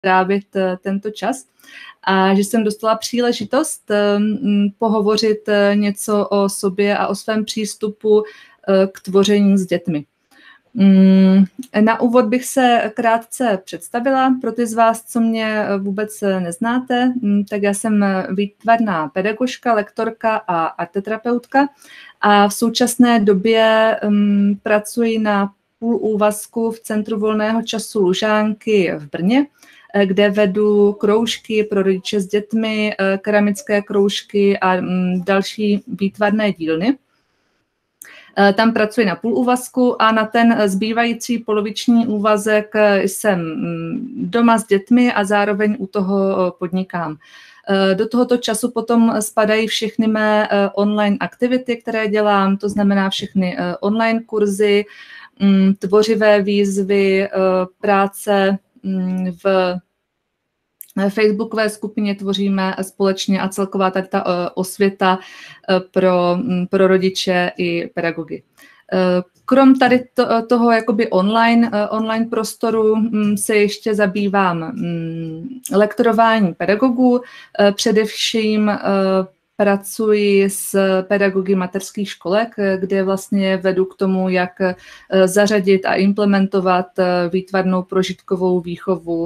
trávit tento čas a že jsem dostala příležitost pohovořit něco o sobě a o svém přístupu k tvoření s dětmi. Na úvod bych se krátce představila. Pro ty z vás, co mě vůbec neznáte, tak já jsem výtvarná pedagožka, lektorka a arteterapeutka a v současné době pracuji na půl úvazku v Centru volného času Lužánky v Brně, kde vedu kroužky pro rodiče s dětmi, keramické kroužky a další výtvarné dílny. Tam pracuji na půl úvazku a na ten zbývající poloviční úvazek jsem doma s dětmi a zároveň u toho podnikám. Do tohoto času potom spadají všechny mé online aktivity, které dělám, to znamená všechny online kurzy, tvořivé výzvy, práce v facebookové skupině tvoříme společně a celková tady ta osvěta pro rodiče i pedagogy. Krom tady toho jakoby online prostoru se ještě zabývám lektorováním pedagogů, především pracuji s pedagogy mateřských školek, kde vlastně vedu k tomu, jak zařadit a implementovat výtvarnou prožitkovou výchovu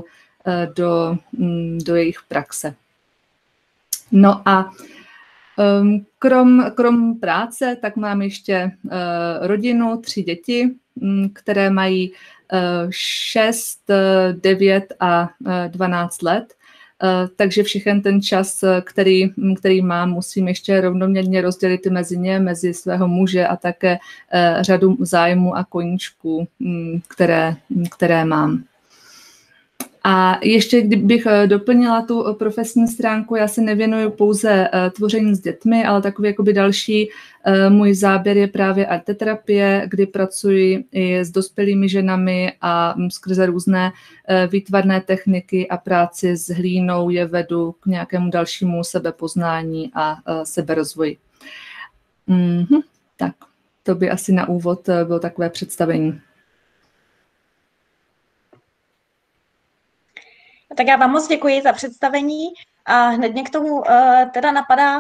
do jejich praxe. No a krom práce, tak mám ještě rodinu, 3 děti, které mají 6, 9 a 12 let. Takže všechen ten čas, který mám, musím ještě rovnoměrně rozdělit mezi svého muže a také řadu zájmů a koníčků, které mám. A ještě kdybych doplnila tu profesní stránku, já se nevěnuju pouze tvoření s dětmi, ale takový jakoby další můj záběr je právě arteterapie, kdy pracuji i s dospělými ženami a skrze různé výtvarné techniky a práci s hlínou je vedu k nějakému dalšímu sebepoznání a seberozvoji. Tak, to by asi na úvod bylo takové představení. Tak já vám moc děkuji za představení a hned mě k tomu teda napadá,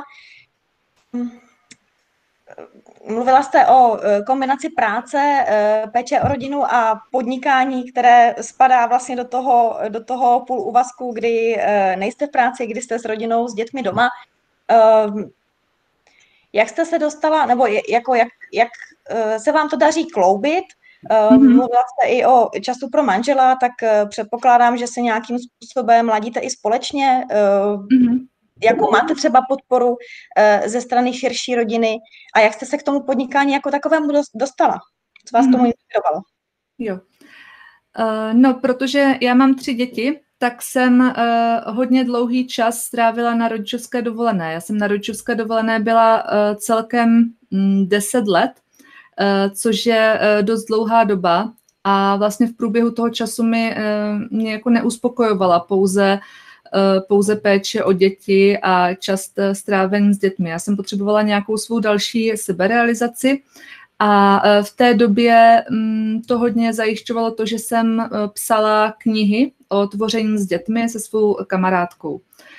mluvila jste o kombinaci práce, péče o rodinu a podnikání, které spadá vlastně do toho půl úvazku, kdy nejste v práci, kdy jste s rodinou, s dětmi doma. Jak jste se dostala, nebo jak se vám to daří kloubit? Mluvila jste i o času pro manžela, tak předpokládám, že se nějakým způsobem ladíte i společně. Jakou máte třeba podporu ze strany širší rodiny a jak jste se k tomu podnikání jako takovému dostala? Co vás tomu inspirovalo? Jo. No, protože já mám 3 děti, tak jsem hodně dlouhý čas strávila na rodičovské dovolené. Já jsem na rodičovské dovolené byla celkem 10 let, což je dost dlouhá doba a vlastně v průběhu toho času mě jako neuspokojovala pouze péče o děti a čas strávený s dětmi. Já jsem potřebovala nějakou svou další seberealizaci a v té době to hodně zajišťovalo to, že jsem psala knihy o tvoření s dětmi se svou kamarádkou.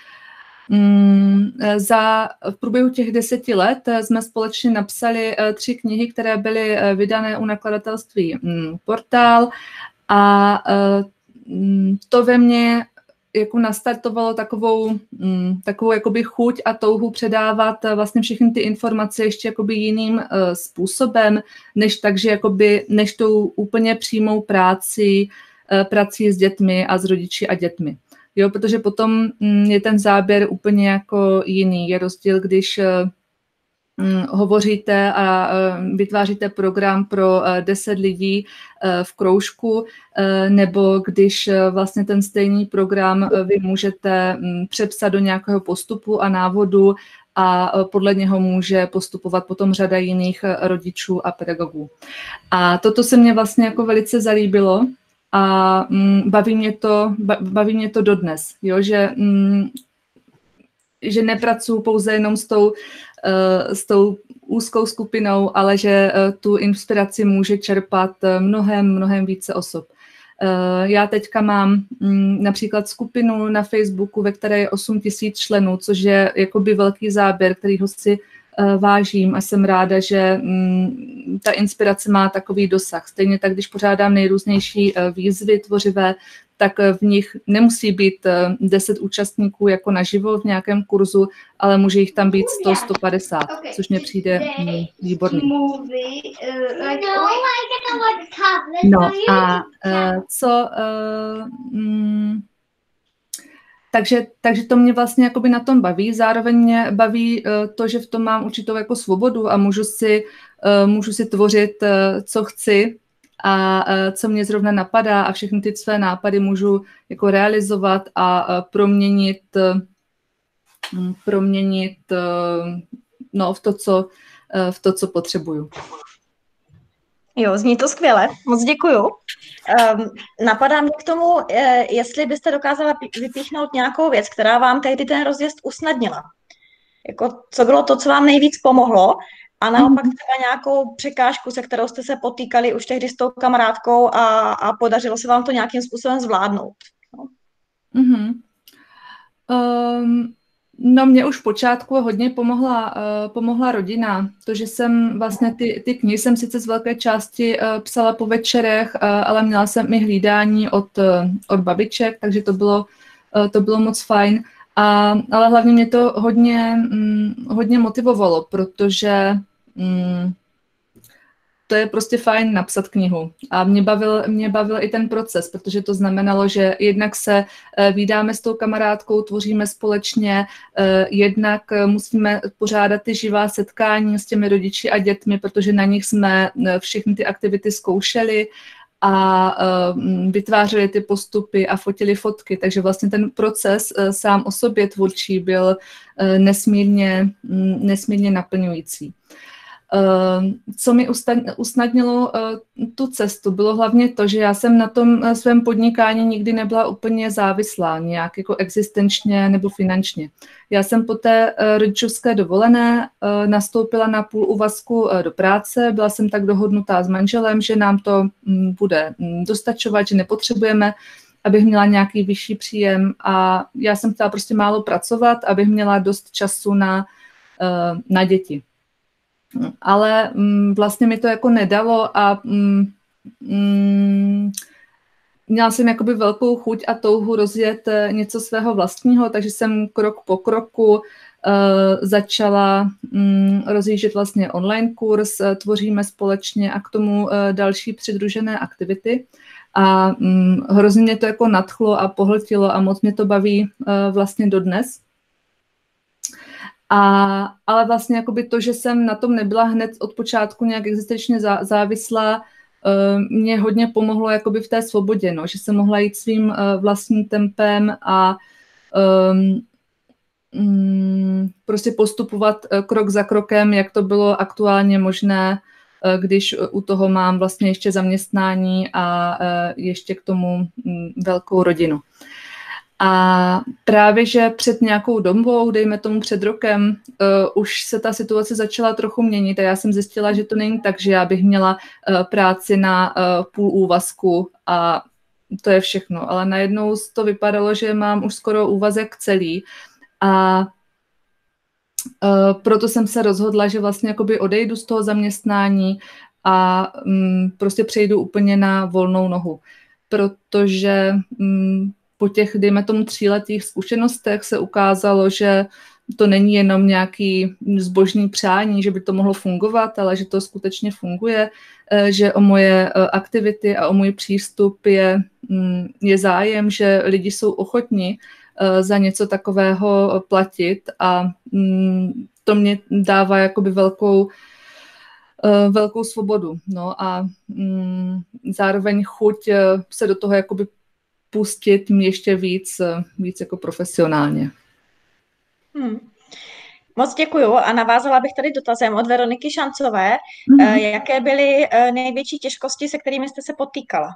V průběhu těch 10 let jsme společně napsali 3 knihy, které byly vydané u nakladatelství Portál a to ve mně jako nastartovalo takovou jakoby chuť a touhu předávat vlastně všechny ty informace ještě jakoby jiným způsobem, než tou úplně přímou prací s dětmi a s rodiči a dětmi. Jo, protože potom je ten záběr úplně jako jiný. Je rozdíl, když hovoříte a vytváříte program pro 10 lidí v kroužku, nebo když vlastně ten stejný program vy můžete přepsat do nějakého postupu a návodu a podle něho může postupovat potom řada jiných rodičů a pedagogů. A toto se mně vlastně jako velice zalíbilo a baví mě to dodnes, jo, že nepracuji pouze jenom s tou úzkou skupinou, ale že tu inspiraci může čerpat mnohem více osob. Já teďka mám například skupinu na Facebooku, ve které je 8 000 členů, což je jakoby velký záběr, kterýho si vážím a jsem ráda, že ta inspirace má takový dosah. Stejně tak, když pořádám nejrůznější výzvy tvořivé, tak v nich nemusí být 10 účastníků jako naživo v nějakém kurzu, ale může jich tam být 100, 150, což mně přijde výborný. No a co... Takže to mě vlastně jakoby na tom baví. Zároveň mě baví to, že v tom mám určitou jako svobodu a můžu si tvořit, co chci a co mě zrovna napadá a všechny ty své nápady můžu jako realizovat a proměnit v to, co potřebuju. Jo, zní to skvěle, moc děkuju. Napadá mě k tomu, jestli byste dokázala vypíchnout nějakou věc, která vám tehdy ten rozjezd usnadnila. Jako, co bylo to, co vám nejvíc pomohlo, a naopak třeba nějakou překážku, se kterou jste se potýkali už tehdy s tou kamarádkou a podařilo se vám to nějakým způsobem zvládnout. No. No mě už v počátku hodně pomohla rodina. To, že jsem vlastně ty knihy jsem sice z velké části psala po večerech, ale měla jsem i hlídání od babiček, takže to bylo moc fajn. Ale hlavně mě to hodně motivovalo, protože to je prostě fajn napsat knihu. A mě bavil i ten proces, protože to znamenalo, že jednak se vídáme s tou kamarádkou, tvoříme společně, jednak musíme pořádat ty živá setkání s těmi rodiči a dětmi, protože na nich jsme všechny ty aktivity zkoušeli a vytvářeli ty postupy a fotili fotky. Takže vlastně ten proces sám o sobě tvůrčí byl nesmírně naplňující. Co mi usnadnilo tu cestu, bylo hlavně to, že já jsem na tom svém podnikání nikdy nebyla úplně závislá, nějak jako existenčně nebo finančně. Já jsem po té rodičovské dovolené nastoupila na půl úvazku do práce, byla jsem tak dohodnutá s manželem, že nám to bude dostačovat, že nepotřebujeme, abych měla nějaký vyšší příjem a já jsem chtěla prostě málo pracovat, abych měla dost času na děti. Ale vlastně mi to jako nedalo a měla jsem jakoby velkou chuť a touhu rozjet něco svého vlastního, takže jsem krok po kroku začala rozjíždět vlastně online kurz, tvoříme společně a k tomu další přidružené aktivity. A hrozně mě to jako nadchlo a pohltilo a moc mě to baví vlastně dodnes. Ale vlastně jakoby to, že jsem na tom nebyla hned od počátku nějak existenčně závislá, mě hodně pomohlo jakoby v té svobodě, no, že jsem mohla jít svým vlastním tempem a prostě postupovat krok za krokem, jak to bylo aktuálně možné, když u toho mám vlastně ještě zaměstnání a ještě k tomu velkou rodinu. A právě, že před nějakou dobou, dejme tomu před rokem, už se ta situace začala trochu měnit a já jsem zjistila, že to není tak, že já bych měla práci na půl úvazku a to je všechno. Ale najednou to vypadalo, že mám už skoro úvazek celý a proto jsem se rozhodla, že vlastně jakoby odejdu z toho zaměstnání a prostě přejdu úplně na volnou nohu, protože po těch, dejme tomu, 3letých zkušenostech se ukázalo, že to není jenom nějaký zbožný přání, že by to mohlo fungovat, ale že to skutečně funguje, že o moje aktivity a o můj přístup je zájem, že lidi jsou ochotni za něco takového platit a to mě dává jakoby velkou svobodu. No a zároveň chuť se do toho jakoby pustit ještě víc jako profesionálně. Moc děkuju a navázala bych tady dotazem od Veroniky Šancové. Jaké byly největší těžkosti, se kterými jste se potýkala?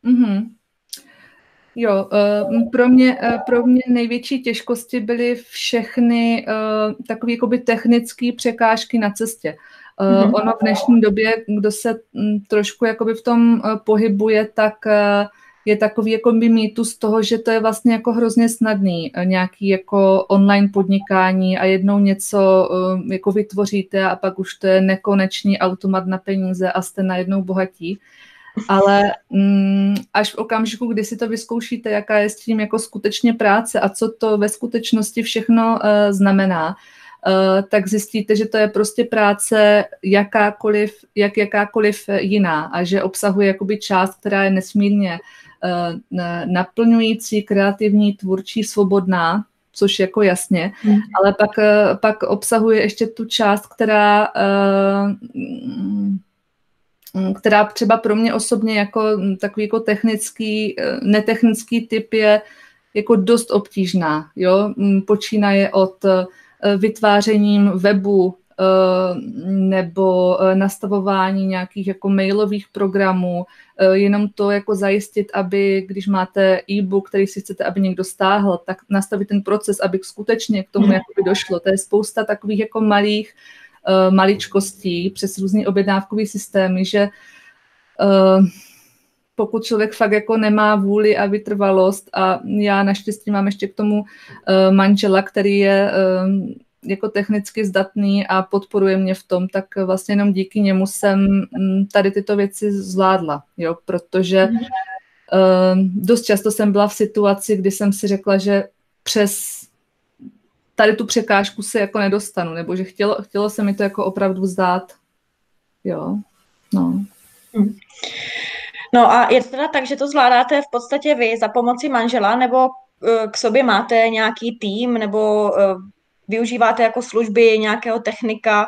Jo, pro mě největší těžkosti byly všechny takové jakoby technické překážky na cestě. Ono v dnešní době, kdo se trošku jakoby v tom pohybuje, tak je takový jako mýtus toho, že to je vlastně jako hrozně snadný, nějaký jako online podnikání a jednou něco jako vytvoříte a pak už to je nekonečný automat na peníze a jste najednou bohatí. Ale až v okamžiku, kdy si to vyzkoušíte, jaká je s tím jako skutečně práce a co to ve skutečnosti všechno znamená, tak zjistíte, že to je prostě práce jakákoliv jiná a že obsahuje jakoby část, která je nesmírně naplňující, kreativní, tvůrčí, svobodná, což jako jasně, ale pak obsahuje ještě tu část, která třeba pro mě osobně jako takový jako netechnický typ je jako dost obtížná. Jo? Počínaje od vytvářením webu nebo nastavování nějakých jako mailových programů, jenom to jako zajistit, aby když máte e-book, který si chcete, aby někdo stáhl, tak nastavit ten proces, aby skutečně k tomu jakoby došlo. To je spousta takových jako malých maličkostí přes různý objednávkový systémy, že pokud člověk fakt jako nemá vůli a vytrvalost a já naštěstí mám ještě k tomu manžela, který je jako technicky zdatný a podporuje mě v tom, tak vlastně jenom díky němu jsem tady tyto věci zvládla, jo, protože dost často jsem byla v situaci, kdy jsem si řekla, že přes tady tu překážku se jako nedostanu, nebo že chtělo se mi to jako opravdu zdát. Jo, no. No a je to teda tak, že to zvládáte v podstatě vy za pomoci manžela, nebo k sobě máte nějaký tým, nebo využíváte jako služby nějakého technika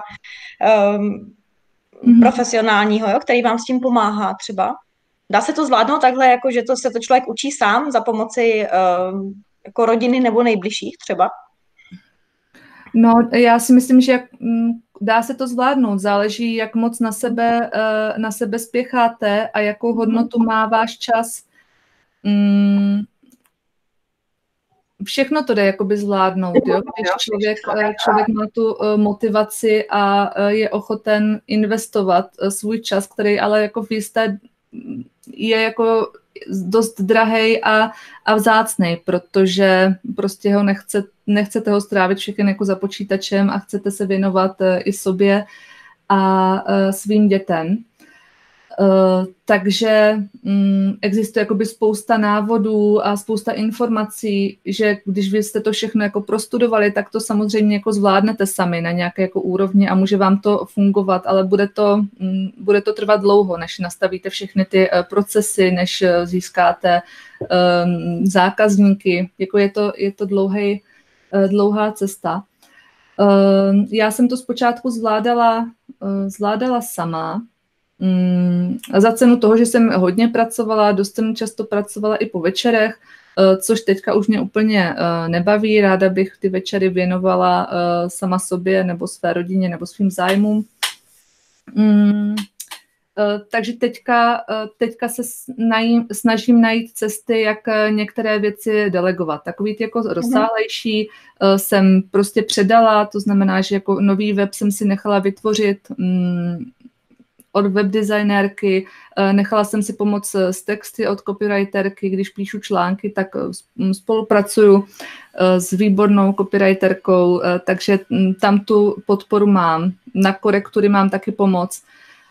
profesionálního, jo, který vám s tím pomáhá třeba? Dá se to zvládnout takhle, jako že se to člověk učí sám za pomoci jako rodiny nebo nejbližších třeba? No, já si myslím, že dá se to zvládnout. Záleží, jak moc na sebe spěcháte a jakou hodnotu má váš čas. Všechno to jde jakoby zvládnout. Jo? Když člověk má tu motivaci a je ochoten investovat svůj čas, který ale jako v jisté je jako dost drahej a vzácnej, protože prostě ho nechcete ho strávit všechny jako za počítačem a chcete se věnovat i sobě a svým dětem. Takže existuje jakoby spousta návodů a spousta informací, že když vy jste to všechno jako prostudovali, tak to samozřejmě jako zvládnete sami na nějaké jako úrovni a může vám to fungovat, ale bude to trvat dlouho, než nastavíte všechny ty procesy, než získáte zákazníky. Jako je to dlouhá cesta. Já jsem to zpočátku zvládala sama, a za cenu toho, že jsem hodně pracovala, dost jsem často pracovala i po večerech, což teďka už mě úplně nebaví. Ráda bych ty večery věnovala sama sobě nebo své rodině nebo svým zájmům. Takže teďka se snažím najít cesty, jak některé věci delegovat. Takový ty jako rozsáhlejší jsem prostě předala, to znamená, že jako nový web jsem si nechala vytvořit od webdesignérky, nechala jsem si pomoct s texty od copywriterky, když píšu články, tak spolupracuju s výbornou copywriterkou, takže tam tu podporu mám. Na korektury mám taky pomoc.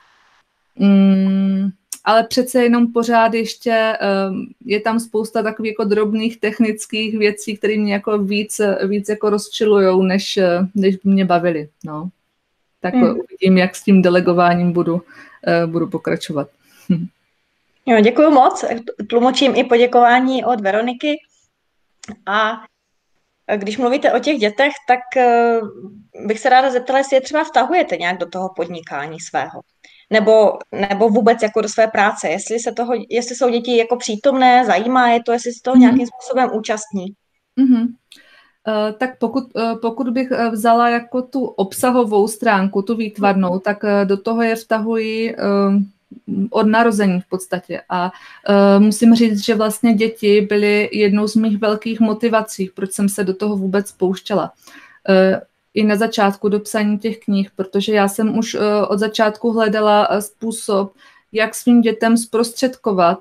Ale přece jenom pořád ještě je tam spousta takových jako drobných technických věcí, které mě jako víc jako rozčilujou, než mě bavily, no. Tak uvidím, jak s tím delegováním budu pokračovat. Jo, děkuju moc. Tlumočím i poděkování od Veroniky. A když mluvíte o těch dětech, tak bych se ráda zeptala, jestli je třeba vtahujete nějak do toho podnikání svého. Nebo vůbec jako do své práce. Jestli jsou děti jako přítomné, zajímá je to, jestli se toho nějakým způsobem účastní. Tak pokud bych vzala jako tu obsahovou stránku, tu výtvarnou, tak do toho je vtahuji od narození v podstatě. A musím říct, že vlastně děti byly jednou z mých velkých motivací, proč jsem se do toho vůbec pouštěla. I na začátku do psaní těch knih, protože já jsem už od začátku hledala způsob, jak svým dětem zprostředkovat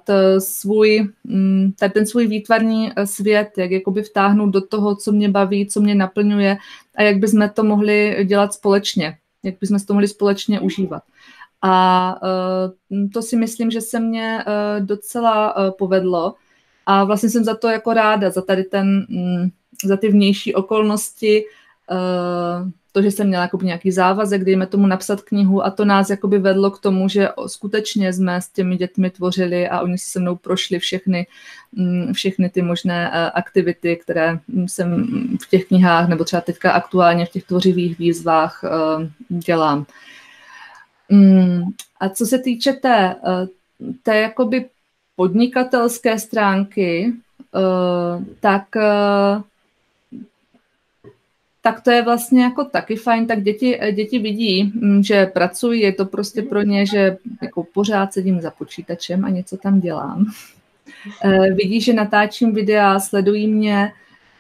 ten svůj výtvarný svět, jak jakoby vtáhnout do toho, co mě baví, co mě naplňuje a jak bychom to mohli dělat společně, jak bychom to mohli společně užívat. A to si myslím, že se mně docela povedlo a vlastně jsem za to jako ráda, za ty vnější okolnosti, to, že jsem měla jakoby nějaký závazek, dejme tomu napsat knihu a to nás jakoby vedlo k tomu, že skutečně jsme s těmi dětmi tvořili a oni se mnou prošli všechny ty možné aktivity, které jsem v těch knihách nebo třeba teďka aktuálně v těch tvořivých výzvách dělám. A co se týče té jakoby podnikatelské stránky, tak to je vlastně jako taky fajn, tak děti vidí, že pracuji, je to prostě pro ně, že jako pořád sedím za počítačem a něco tam dělám. Vidí, že natáčím videa, sledují mě.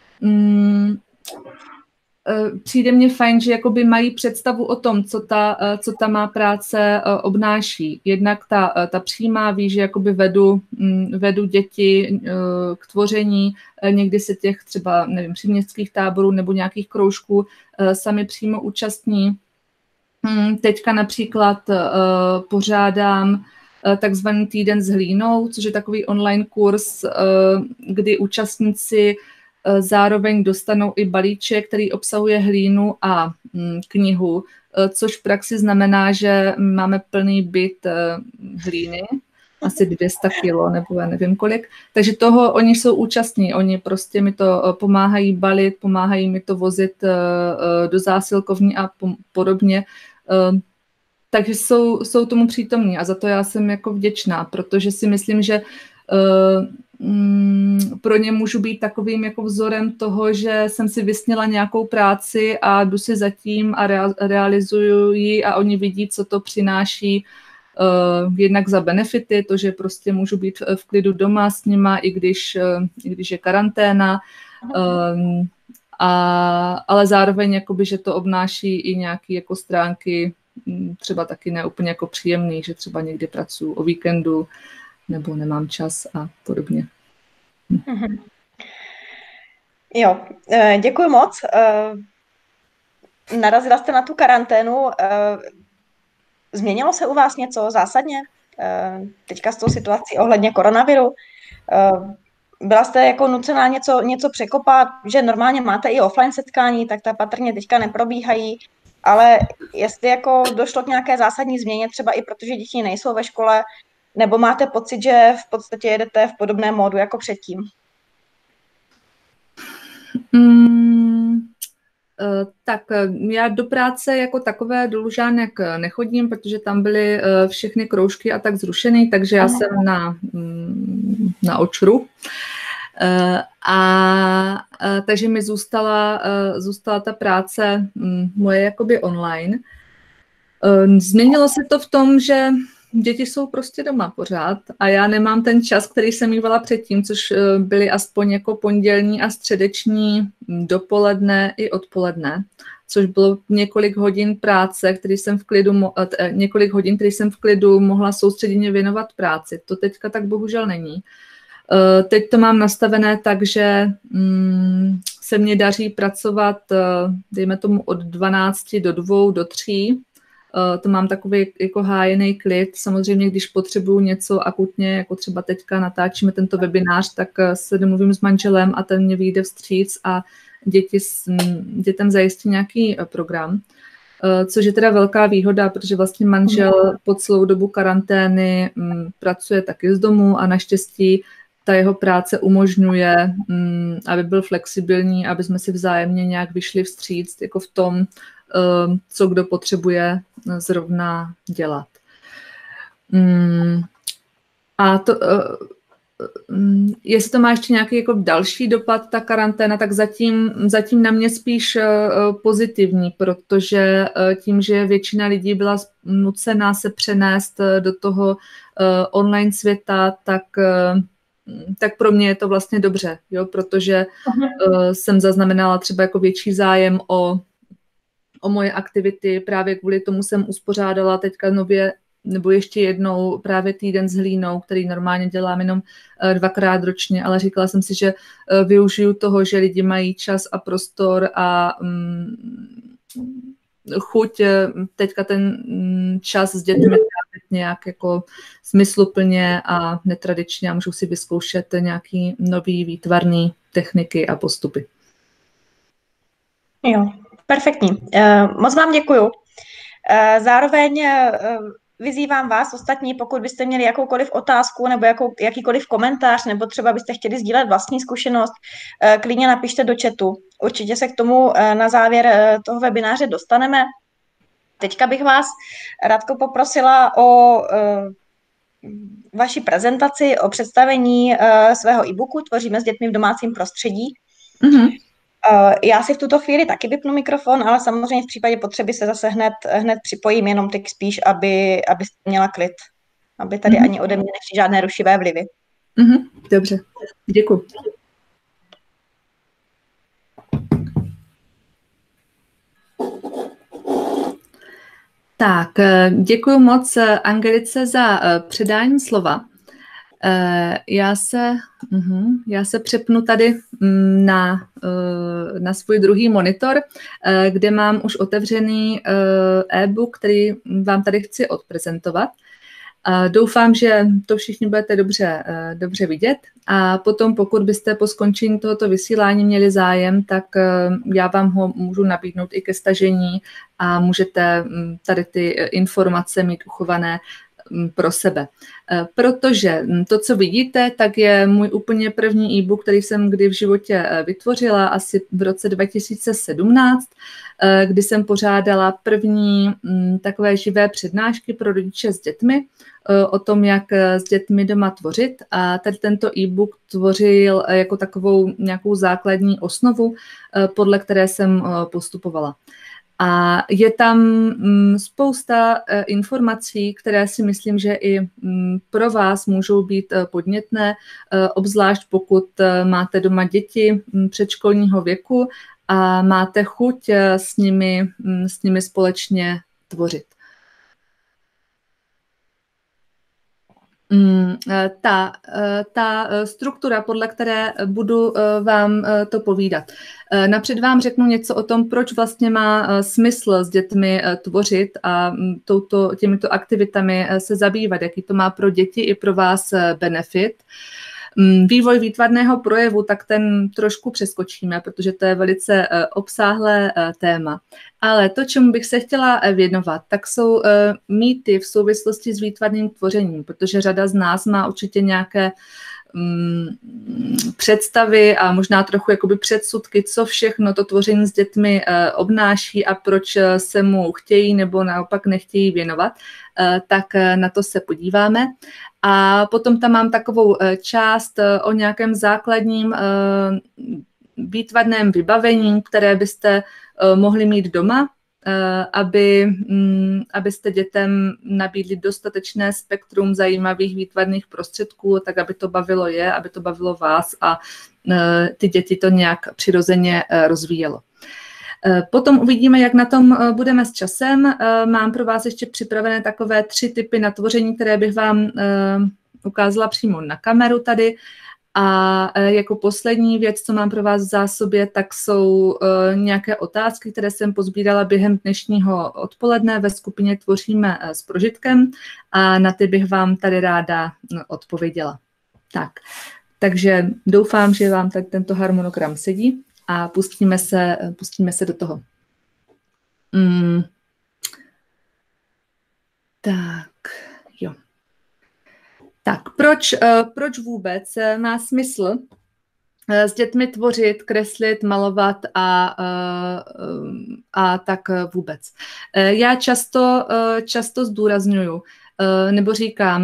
Přijde mně fajn, že jakoby mají představu o tom, co ta má práce obnáší. Jednak ta přímá, ví, že jakoby vedu děti k tvoření, někdy se těch třeba, nevím, příměstských táborů nebo nějakých kroužků sami přímo účastní. Teďka například pořádám takzvaný týden s hlínou, což je takový online kurz, kdy účastníci zároveň dostanou i balíček, který obsahuje hlínu a knihu, což v praxi znamená, že máme plný byt hlíny, asi 200 kilo nebo já nevím kolik. Takže toho oni jsou účastní, oni prostě mi to pomáhají balit, pomáhají mi to vozit do zásilkovní a podobně. Takže jsou tomu přítomní a za to já jsem jako vděčná, protože si myslím, že pro ně můžu být takovým jako vzorem toho, že jsem si vysněla nějakou práci a jdu si zatím a realizuju ji a oni vidí, co to přináší jednak za benefity, to, že prostě můžu být v klidu doma s nima, i když je karanténa, ale zároveň jakoby, že to obnáší i nějaké jako stránky třeba taky ne úplně jako příjemný, že třeba někdy pracuji o víkendu nebo nemám čas a podobně. Jo, děkuji moc. Narazila jste na tu karanténu. Změnilo se u vás něco zásadně teďka s tou situací ohledně koronaviru? Byla jste jako nucená něco překopat, že normálně máte i offline setkání, tak ta patrně teďka neprobíhají, ale jestli jako došlo k nějaké zásadní změně, třeba i protože děti nejsou ve škole, nebo máte pocit, že v podstatě jedete v podobném módu jako předtím? Tak já do práce jako takové do Lužánek nechodím, protože tam byly všechny kroužky a tak zrušeny, takže já jsem na očru. Takže mi zůstala ta práce moje jakoby online. Změnilo se to v tom, že děti jsou prostě doma pořád a já nemám ten čas, který jsem mývala předtím, což byly aspoň jako pondělní a středeční dopoledne i odpoledne, což bylo několik hodin práce, který jsem v klidu mohla soustředěně věnovat práci. To teďka tak bohužel není. Teď to mám nastavené tak, že se mně daří pracovat, dejme tomu od 12 do 2, do 3. To mám takový jako hájený klid. Samozřejmě, když potřebuju něco akutně, jako třeba teďka natáčíme tento webinář, tak se domluvím s manželem a ten mě vyjde vstříc a dětem zajistí nějaký program. Což je teda velká výhoda, protože vlastně manžel po celou dobu karantény pracuje taky z domu a naštěstí ta jeho práce umožňuje, aby byl flexibilní, aby jsme si vzájemně nějak vyšli vstříc jako v tom, co kdo potřebuje zrovna dělat. A to, jestli to má ještě nějaký jako další dopad, ta karanténa, tak zatím na mě spíš pozitivní, protože tím, že většina lidí byla nucená se přenést do toho online světa, tak pro mě je to vlastně dobře, jo, protože jsem zaznamenala třeba jako větší zájem o moje aktivity, právě kvůli tomu jsem uspořádala teďka nově nebo ještě jednou právě týden s hlínou, který normálně dělám jenom 2krát ročně, ale říkala jsem si, že využiju toho, že lidi mají čas a prostor a chuť teďka ten čas s dětmi trávit nějak jako smysluplně a netradičně a můžu si vyzkoušet nějaký nový výtvarný techniky a postupy. Jo, perfektní. Moc vám děkuju. Zároveň vyzývám vás ostatní, pokud byste měli jakoukoliv otázku nebo jakýkoliv komentář, nebo třeba byste chtěli sdílet vlastní zkušenost, klidně napište do chatu. Určitě se k tomu na závěr toho webináře dostaneme. Teďka bych vás, Radko, poprosila o vaši prezentaci, o představení svého e-booku Tvoříme s dětmi v domácím prostředí. Mm-hmm. Já si v tuto chvíli taky vypnu mikrofon, ale samozřejmě v případě potřeby se zase hned připojím, jenom teď spíš, abyste měla klid. Aby tady ani ode mě nešly žádné rušivé vlivy. Dobře, děkuji. Tak, děkuji moc Angelice za předání slova. Já se přepnu tady na svůj druhý monitor, kde mám už otevřený e-book, který vám tady chci odprezentovat. Doufám, že to všichni budete dobře vidět a potom, pokud byste po skončení tohoto vysílání měli zájem, tak já vám ho můžu nabídnout i ke stažení a můžete tady ty informace mít uchované pro sebe. Protože to, co vidíte, tak je můj úplně první e-book, který jsem kdy v životě vytvořila, asi v roce 2017, kdy jsem pořádala první takové živé přednášky pro rodiče s dětmi o tom, jak s dětmi doma tvořit. A tady tento e-book tvořil jako takovou nějakou základní osnovu, podle které jsem postupovala. A je tam spousta informací, které si myslím, že i pro vás můžou být podnětné, obzvlášť pokud máte doma děti předškolního věku a máte chuť s nimi společně tvořit. Ta struktura, podle které budu vám to povídat. Napřed vám řeknu něco o tom, proč vlastně má smysl s dětmi tvořit a těmito aktivitami se zabývat, jaký to má pro děti i pro vás benefit. Vývoj výtvarného projevu, tak ten trošku přeskočíme, protože to je velice obsáhlé téma. Ale to, čemu bych se chtěla věnovat, tak jsou mýty v souvislosti s výtvarným tvořením, protože řada z nás má určitě nějaké představy a možná trochu jakoby předsudky, co všechno to tvoření s dětmi obnáší a proč se mu chtějí nebo naopak nechtějí věnovat, tak na to se podíváme. A potom tam mám takovou část o nějakém základním výtvarném vybavení, které byste mohli mít doma, abyste dětem nabídli dostatečné spektrum zajímavých výtvarných prostředků, tak aby to bavilo aby to bavilo vás a ty děti to nějak přirozeně rozvíjelo. Potom uvidíme, jak na tom budeme s časem. Mám pro vás ještě připravené takové 3 typy na tvoření, které bych vám ukázala přímo na kameru tady. A jako poslední věc, co mám pro vás v zásobě, tak jsou nějaké otázky, které jsem pozbírala během dnešního odpoledne ve skupině Tvoříme s prožitkem a na ty bych vám tady ráda odpověděla. Takže doufám, že vám tady tento harmonogram sedí a pustíme se do toho. Tak, proč vůbec má smysl s dětmi tvořit, kreslit, malovat a tak vůbec? Já často zdůrazňuju, nebo říkám,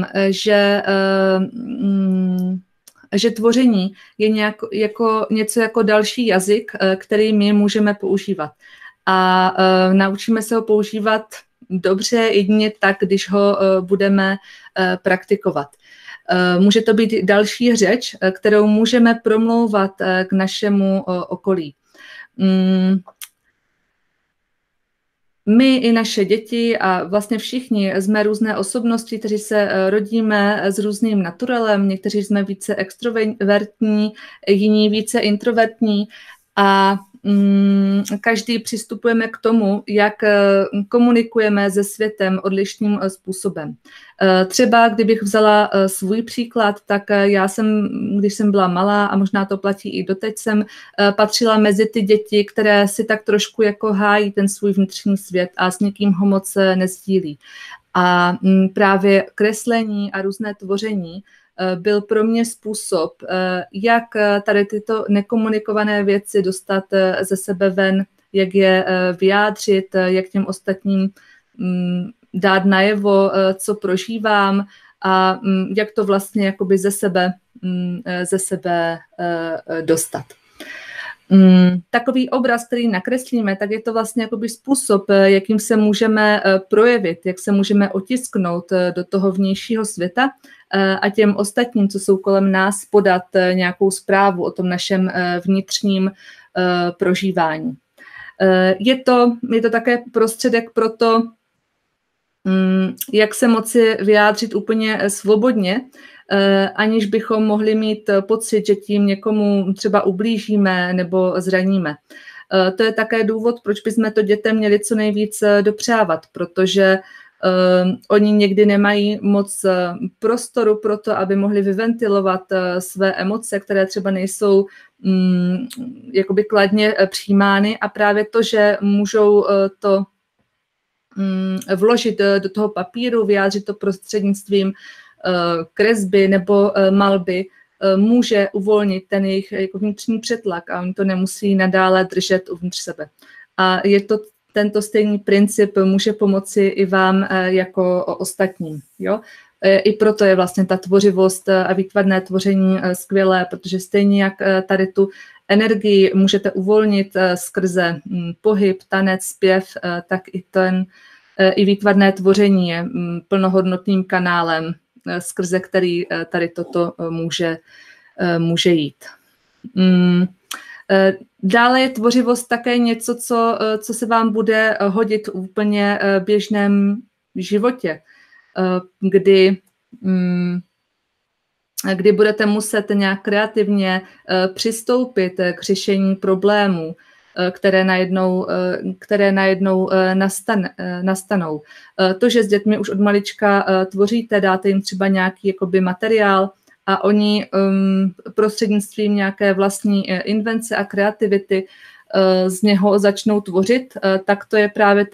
že tvoření je něco jako další jazyk, který my můžeme používat. A naučíme se ho používat dobře jedině tak, když ho budeme praktikovat. Může to být další řeč, kterou můžeme promlouvat k našemu okolí. my i naše děti a vlastně všichni jsme různé osobnosti, kteří se rodíme s různým naturelem, někteří jsme více extrovertní, jiní více introvertní a každý přistupujeme k tomu, jak komunikujeme se světem odlišným způsobem. Třeba kdybych vzala svůj příklad, tak já jsem, když jsem byla malá a možná to platí i doteď, jsem patřila mezi ty děti, které si tak trošku jako hájí ten svůj vnitřní svět a s někým ho moc nezdílí. A právě kreslení a různé tvoření byl pro mě způsob, jak tady tyto nekomunikované věci dostat ze sebe ven, jak je vyjádřit, jak těm ostatním dát najevo, co prožívám a jak to vlastně jakoby ze sebe dostat. Takový obraz, který nakreslíme, tak je to vlastně jakoby způsob, jakým se můžeme projevit, jak se můžeme otisknout do toho vnějšího světa a těm ostatním, co jsou kolem nás, podat nějakou zprávu o tom našem vnitřním prožívání. Je to také prostředek pro to, jak se moci vyjádřit úplně svobodně, aniž bychom mohli mít pocit, že tím někomu třeba ublížíme nebo zraníme. To je také důvod, proč bychom to dětem měli co nejvíc dopřávat, protože oni někdy nemají moc prostoru pro to, aby mohli vyventilovat své emoce, které třeba nejsou jakoby kladně přijímány a právě to, že můžou to vložit do toho papíru, vyjádřit to prostřednictvím kresby nebo malby, může uvolnit ten jejich jako vnitřní přetlak a oni to nemusí nadále držet uvnitř sebe. A je to tento stejný princip může pomoci i vám jako ostatním. Jo? I proto je vlastně ta tvořivost a výtvarné tvoření skvělé, protože stejně jak tady tu energii můžete uvolnit skrze pohyb, tanec, zpěv, tak i výtvarné tvoření je plnohodnotným kanálem, skrze který tady toto může jít. Dále je tvořivost také něco, co se vám bude hodit v úplně běžném životě, kdy budete muset nějak kreativně přistoupit k řešení problémů, které najednou nastanou. To, že s dětmi už od malička tvoříte, dáte jim třeba nějaký jakoby materiál a oni prostřednictvím nějaké vlastní invence a kreativity z něho začnou tvořit, tak to je právě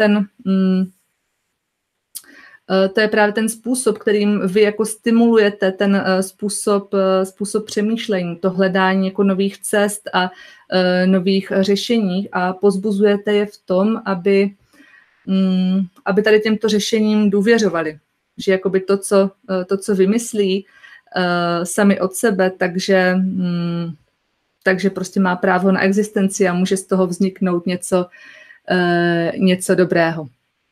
ten způsob, kterým vy jako stimulujete ten způsob přemýšlení, to hledání jako nových cest a nových řešení a pozbuzujete je v tom, aby tady těmto řešením důvěřovali. Že jakoby to, co vymyslí sami od sebe, takže prostě má právo na existenci a může z toho vzniknout něco dobrého.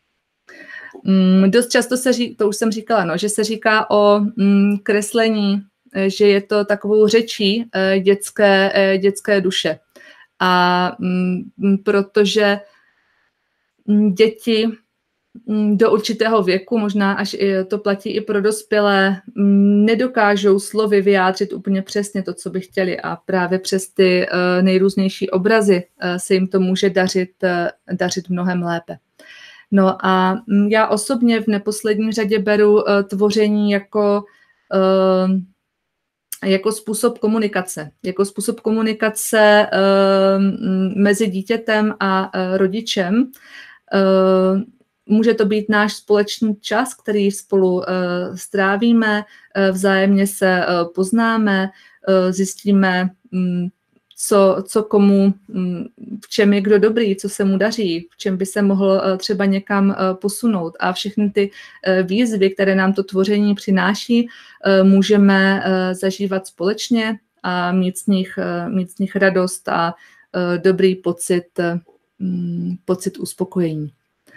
Dost často to už jsem říkala, že se říká o kreslení, že je to takovou řečí dětské duše. A protože děti do určitého věku, možná až to platí i pro dospělé, nedokážou slovy vyjádřit úplně přesně to, co by chtěli a právě přes ty nejrůznější obrazy se jim to může dařit mnohem lépe. No a já osobně v neposlední řadě beru tvoření jako způsob komunikace. Jako způsob komunikace mezi dítětem a rodičem. Může to být náš společný čas, který spolu strávíme, vzájemně se poznáme, zjistíme, co komu, v čem je kdo dobrý, co se mu daří, v čem by se mohl třeba někam posunout. A všechny ty výzvy, které nám to tvoření přináší, můžeme zažívat společně a mít z nich radost a dobrý pocit uspokojení.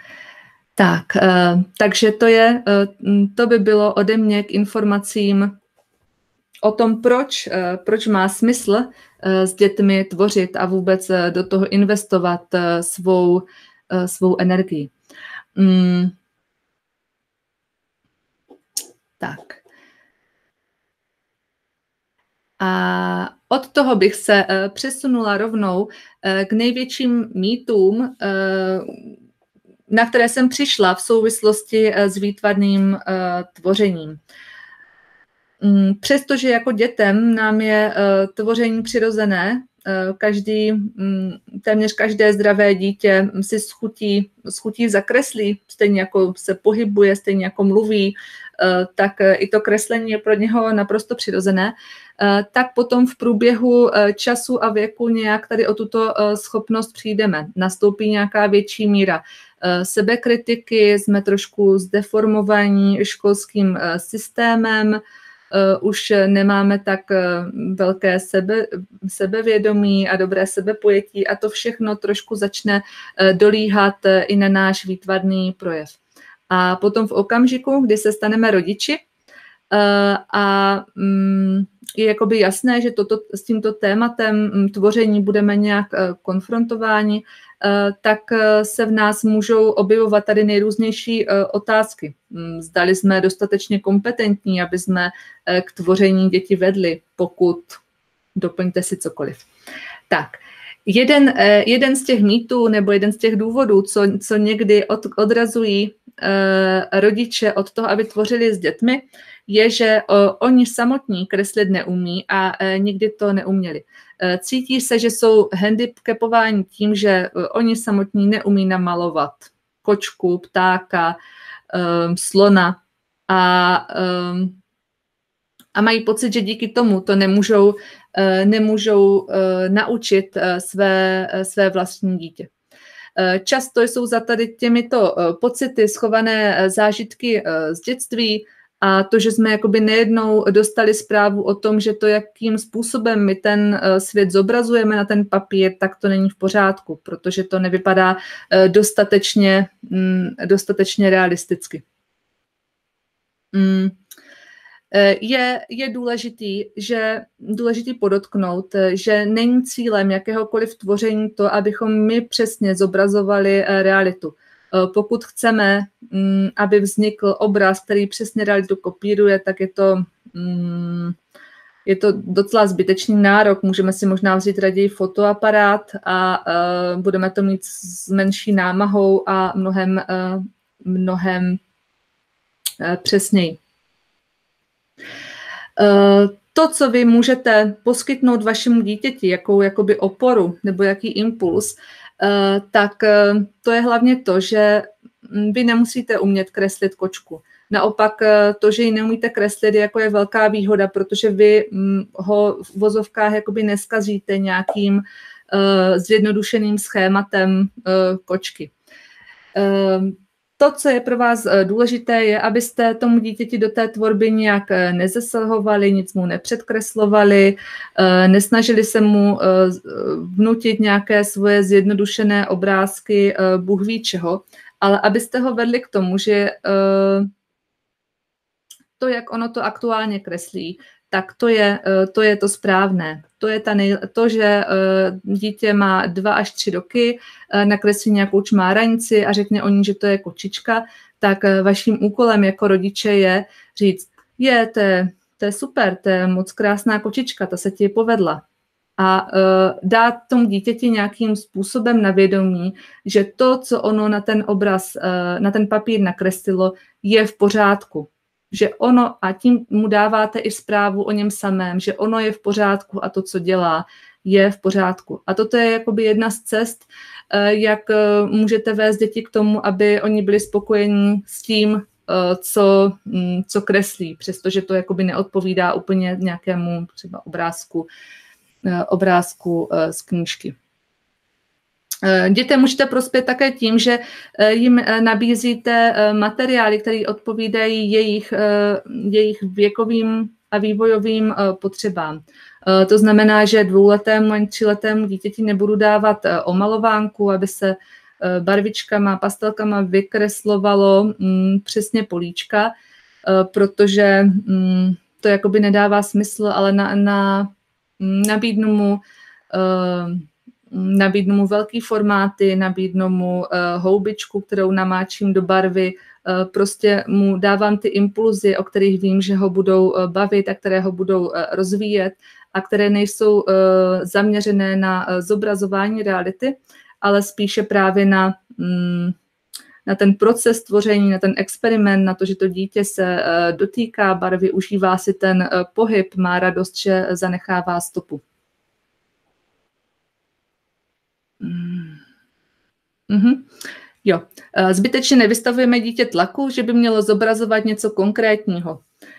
Takže to by bylo ode mě k informacím o tom, proč má smysl s dětmi tvořit a vůbec do toho investovat svou energii. Tak. A od toho bych se přesunula rovnou k největším mýtům, na které jsem přišla v souvislosti s výtvarným tvořením. Přestože jako dětem nám je tvoření přirozené, téměř každé zdravé dítě si s chutí zakreslí, stejně jako se pohybuje, stejně jako mluví, tak i to kreslení je pro něho naprosto přirozené, tak potom v průběhu času a věku nějak tady o tuto schopnost přijdeme. Nastoupí nějaká větší míra sebekritiky, jsme trošku zdeformovaní školským systémem, už nemáme tak velké sebevědomí a dobré sebepojetí a to všechno trošku začne dolíhat i na náš výtvarný projev. A potom v okamžiku, kdy se staneme rodiči a je jakoby jasné, že s tímto tématem tvoření budeme nějak konfrontováni, tak se v nás můžou objevovat tady nejrůznější otázky. Zdali jsme dostatečně kompetentní, aby jsme k tvoření děti vedli, pokud doplňte si cokoliv. Tak, jeden z těch mýtů nebo jeden z těch důvodů, co někdy odrazují rodiče od toho, aby tvořili s dětmi, je, že oni samotní kreslit neumí a nikdy to neuměli. Cítí se, že jsou handicapováni tím, že oni samotní neumí namalovat kočku, ptáka, slona a mají pocit, že díky tomu to nemůžou naučit své vlastní dítě. Často jsou za tady těmito pocity schované zážitky z dětství a to, že jsme jakoby nejednou dostali zprávu o tom, že to, jakým způsobem my ten svět zobrazujeme na ten papír, tak to není v pořádku, protože to nevypadá dostatečně realisticky. Je důležitý podotknout, že není cílem jakéhokoliv tvoření to, abychom my přesně zobrazovali realitu. Pokud chceme, aby vznikl obraz, který přesně realitu kopíruje, tak je to docela zbytečný nárok. Můžeme si možná vzít raději fotoaparát a budeme to mít s menší námahou a mnohem přesněji. To, co vy můžete poskytnout vašemu dítěti, jakou jakoby oporu nebo jaký impuls, tak to je hlavně to, že vy nemusíte umět kreslit kočku. Naopak to, že ji neumíte kreslit, je velká výhoda, protože vy ho v vozovkách jakoby neskazíte nějakým zjednodušeným schématem kočky. To, co je pro vás důležité, je, abyste tomu dítěti do té tvorby nějak nezasahovali, nic mu nepředkreslovali, nesnažili se mu vnutit nějaké svoje zjednodušené obrázky, Bůh ví čeho, ale abyste ho vedli k tomu, že to, jak ono to aktuálně kreslí, tak to je to správné. To, že dítě má 2 až 3 roky, nakreslí nějakou čmáranici a řekne o ní, že to je kočička, tak vaším úkolem jako rodiče je říct, to je super, to je moc krásná kočička, ta se ti povedla. A dát tomu dítěti nějakým způsobem na vědomí, že to, co ono na ten obraz, na ten papír nakreslilo, je v pořádku. Že ono, a tím mu dáváte i zprávu o něm samém, že ono je v pořádku a to, co dělá, je v pořádku. A toto je jakoby jedna z cest, jak můžete vést děti k tomu, aby oni byli spokojení s tím, co kreslí, přestože to jakoby neodpovídá úplně nějakému třeba obrázku z knížky. Dětem můžete prospět také tím, že jim nabízíte materiály, které odpovídají jejich věkovým a vývojovým potřebám. To znamená, že 2letému ani 3letému dítěti nebudu dávat omalovánku, aby se barvičkama, pastelkama vykreslovalo přesně políčka, protože to jakoby nedává smysl, ale nabídnu mu nabídnu mu velký formáty, nabídnu mu houbičku, kterou namáčím do barvy, prostě mu dávám ty impulzy, o kterých vím, že ho budou bavit a které ho budou rozvíjet a které nejsou zaměřené na zobrazování reality, ale spíše právě na ten proces tvoření, na ten experiment, na to, že to dítě se dotýká barvy, užívá si ten pohyb, má radost, že zanechává stopu. Jo. Zbytečně nevystavujeme dítě tlaku, že by mělo zobrazovat něco konkrétního.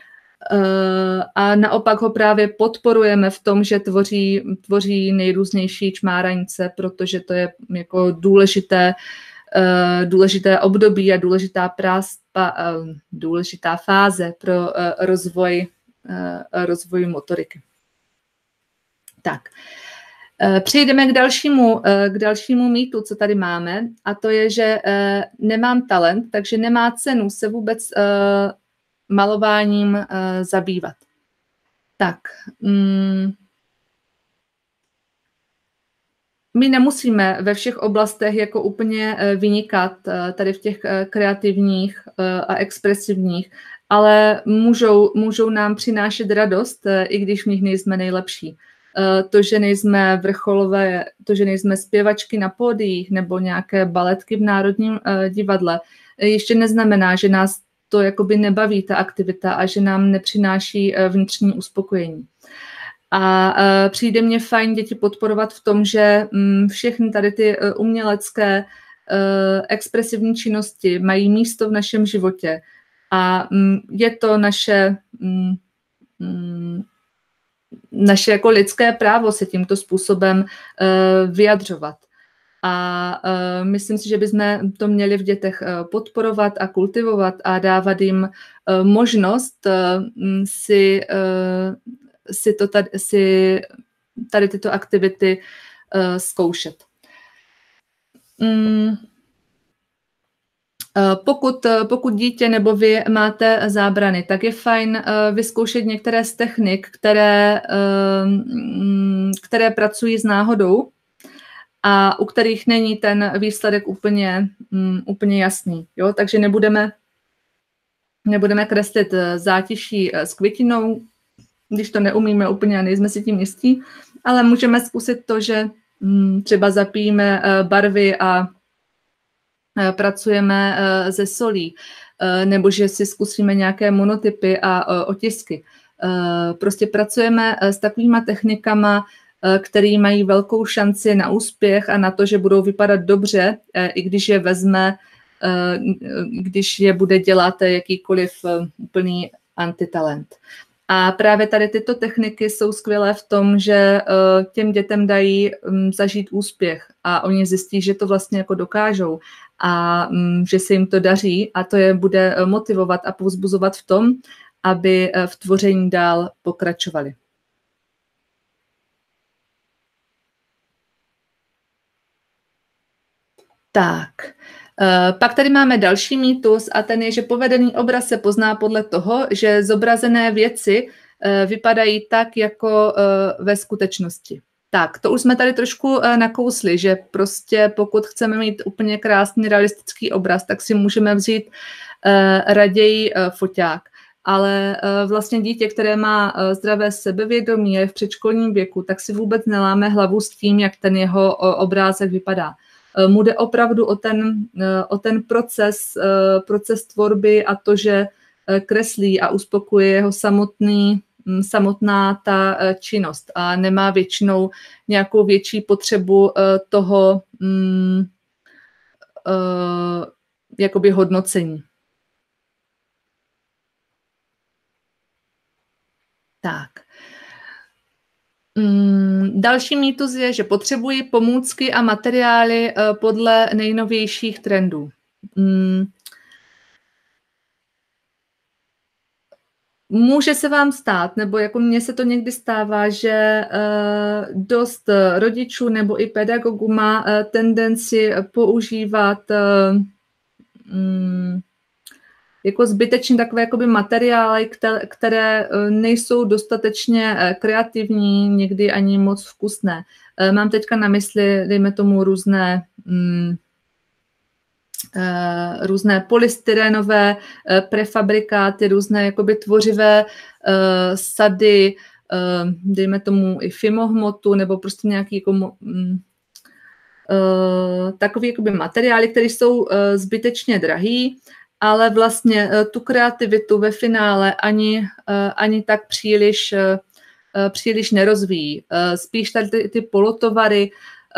A naopak ho právě podporujeme v tom, že tvoří nejrůznější čmáranice, protože to je jako důležité období a důležitá fáze pro rozvoj motoriky. Tak. Přejdeme k dalšímu mýtu, co tady máme, a to je, že nemám talent, takže nemá cenu se vůbec malováním zabývat. Tak, my nemusíme ve všech oblastech jako úplně vynikat tady v těch kreativních a expresivních, ale můžou nám přinášet radost, i když v nich nejsme nejlepší. To, že nejsme vrcholové, to, že nejsme zpěvačky na pódiích nebo nějaké baletky v Národním divadle, ještě neznamená, že nás to jakoby nebaví ta aktivita a že nám nepřináší vnitřní uspokojení. A přijde mně fajn děti podporovat v tom, že všechny tady ty umělecké expresivní činnosti mají místo v našem životě a je to naše jako lidské právo se tímto způsobem vyjadřovat. A myslím si, že bychom to měli v dětech podporovat a kultivovat a dávat jim možnost si tady tyto aktivity zkoušet. Pokud dítě nebo vy máte zábrany, tak je fajn vyzkoušet některé z technik, které pracují s náhodou a u kterých není ten výsledek úplně jasný. Jo? Takže nebudeme kreslit zátiší s květinou, když to neumíme úplně a nejsme si tím jistí, ale můžeme zkusit to, že třeba zapijeme barvy a pracujeme ze solí, nebo že si zkusíme nějaké monotypy a otisky. Prostě pracujeme s takovýma technikama, které mají velkou šanci na úspěch a na to, že budou vypadat dobře, i když je bude dělat jakýkoliv úplný antitalent. A právě tady tyto techniky jsou skvělé v tom, že těm dětem dají zažít úspěch a oni zjistí, že to vlastně jako dokážou a že se jim to daří a to je bude motivovat a povzbuzovat v tom, aby v tvoření dál pokračovali. Tak, pak tady máme další mýtus a ten je, že povedený obraz se pozná podle toho, že zobrazené věci vypadají tak, jako ve skutečnosti. Tak, to už jsme tady trošku nakousli, že prostě pokud chceme mít úplně krásný realistický obraz, tak si můžeme vzít raději foťák. Ale vlastně dítě, které má zdravé sebevědomí, je v předškolním věku, tak si vůbec neláme hlavu s tím, jak ten jeho obrázek vypadá. Mu jde opravdu o ten proces tvorby a to, že kreslí a uspokuje jeho samotná ta činnost a nemá většinou nějakou větší potřebu toho jakoby hodnocení. Tak. Další mýtus je, že potřebuji pomůcky a materiály podle nejnovějších trendů. Může se vám stát, nebo jako mně se to někdy stává, že dost rodičů nebo i pedagogů má tendenci používat jako zbytečně takové jakoby materiály, které nejsou dostatečně kreativní, někdy ani moc vkusné. Mám teďka na mysli, dejme tomu, různé polystyrenové prefabrikáty, různé jakoby tvořivé sady, dejme tomu i fimohmotu, nebo prostě nějaký jako, takový jakoby materiály, které jsou zbytečně drahý, ale vlastně tu kreativitu ve finále ani tak příliš nerozvíjí. Spíš tady ty polotovary,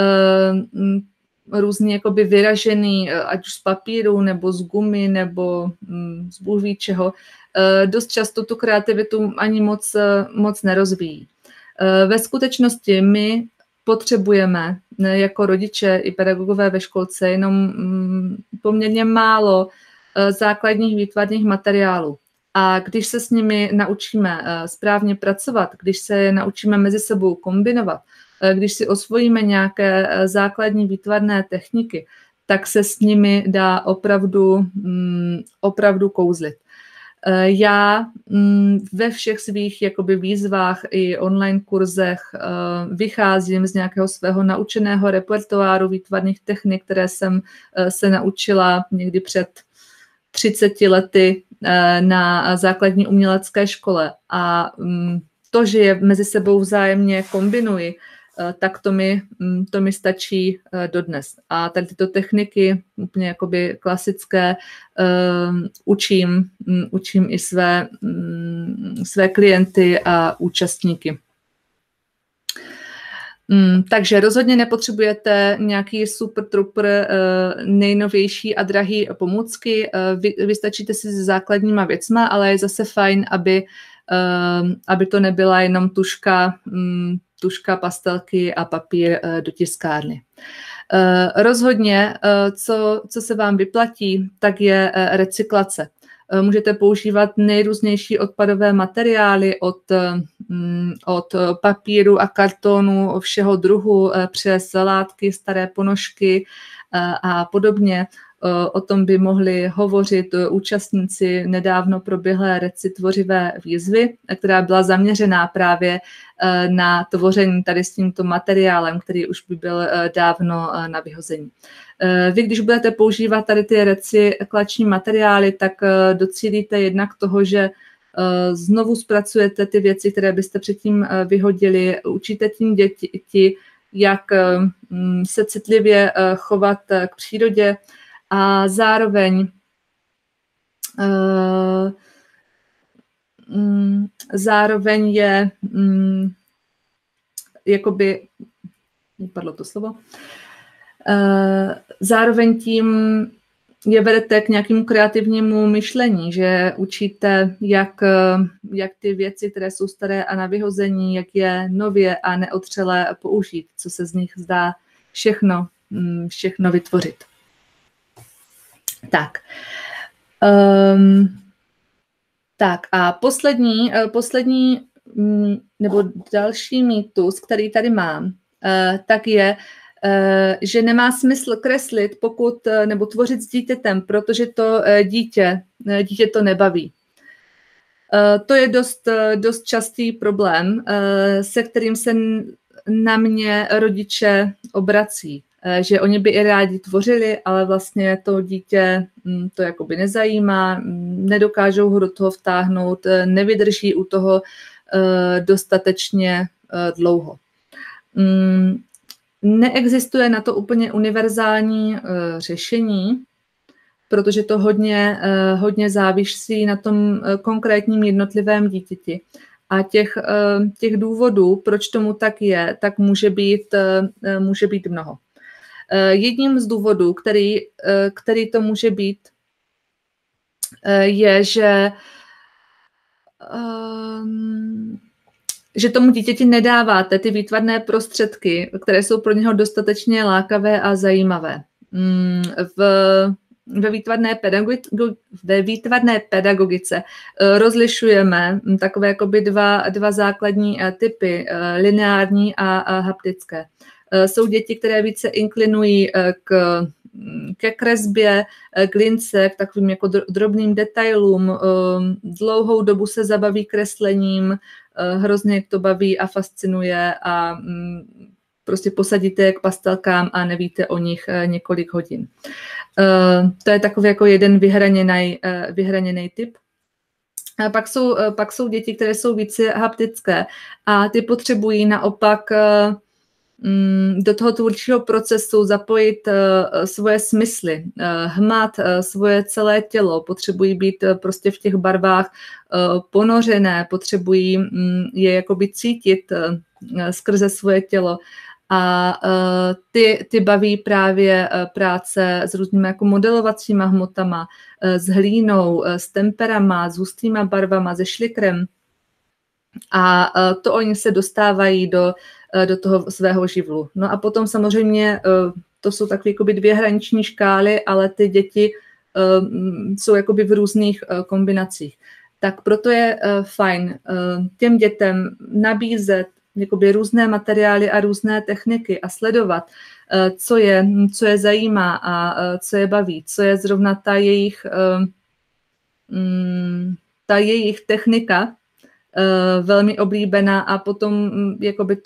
různě jakoby vyražený, ať už z papíru, nebo z gumy, nebo z bůh ví čeho, dost často tu kreativitu ani moc nerozvíjí. Ve skutečnosti my potřebujeme jako rodiče i pedagogové ve školce jenom poměrně málo základních výtvarných materiálů. A když se s nimi naučíme správně pracovat, když se je naučíme mezi sebou kombinovat, když si osvojíme nějaké základní výtvarné techniky, tak se s nimi dá opravdu kouzlit. Já ve všech svých jakoby výzvách i online kurzech vycházím z nějakého svého naučeného repertoáru výtvarných technik, které jsem se naučila někdy před 30 lety na základní umělecké škole. A to, že je mezi sebou vzájemně kombinuji, tak to mi stačí dodnes. A tady tyto techniky, úplně jakoby klasické, učím i své klienty a účastníky. Takže rozhodně nepotřebujete nějaký super nejnovější a drahý pomůcky, vystačíte si s základníma věcma, ale je zase fajn, aby to nebyla jenom tužka, pastelky a papír do tiskárny. Rozhodně, co se vám vyplatí, tak je recyklace. Můžete používat nejrůznější odpadové materiály od papíru a kartonu všeho druhu přes látky, staré ponožky a podobně. O tom by mohli hovořit účastníci nedávno proběhlé recitvořivé výzvy, která byla zaměřená právě na tvoření tady s tímto materiálem, který už by byl dávno na vyhození. Vy, když budete používat tady ty recyklační materiály, tak docílíte jednak toho, že znovu zpracujete ty věci, které byste předtím vyhodili, učíte tím děti, jak se citlivě chovat k přírodě, a zároveň je jakoby, padlo to slovo, zároveň tím je vedete k nějakému kreativnímu myšlení, že učíte, jak ty věci, které jsou staré a na vyhození, jak je nově a neotřelé použít, co se z nich zdá všechno vytvořit. Tak a poslední nebo další mýtus, který tady mám, tak je, že nemá smysl kreslit, nebo tvořit s dítětem, protože to dítě to nebaví. To je dost častý problém, se kterým se na mě rodiče obrací. Že oni by i rádi tvořili, ale vlastně to dítě to jakoby nezajímá, nedokážou ho do toho vtáhnout, nevydrží u toho dostatečně dlouho. Neexistuje na to úplně univerzální řešení, protože to hodně závisí na tom konkrétním jednotlivém dítěti. A těch důvodů, proč tomu tak je, tak může být mnoho. Jedním z důvodů, který to může být, je, že tomu dítěti nedáváte ty výtvarné prostředky, které jsou pro něho dostatečně lákavé a zajímavé. Ve výtvarné pedagogice rozlišujeme takové jakoby dva základní typy, lineární a haptické. Jsou děti, které více inklinují ke kresbě, k lince, k takovým jako drobným detailům, dlouhou dobu se zabaví kreslením, hrozně to baví a fascinuje a prostě posadíte je k pastelkám a nevíte o nich několik hodin. To je takový jako jeden vyhraněný typ. A pak jsou děti, které jsou více haptické a ty potřebují naopak do toho tvůrčího procesu zapojit svoje smysly, hmat svoje celé tělo, potřebují být prostě v těch barvách ponořené, potřebují je jakoby cítit skrze svoje tělo. A ty baví právě práce s různými jako modelovacíma hmotama, s hlínou, s temperama, s hustýma barvama, se šlikrem. A to oni se dostávají do toho svého živlu. No a potom samozřejmě to jsou takové jakoby 2 hraniční škály, ale ty děti jsou jakoby v různých kombinacích. Tak proto je fajn těm dětem nabízet jakoby různé materiály a různé techniky a sledovat, co je zajímá a co je baví, co je zrovna ta jejich technika velmi oblíbená a potom jakoby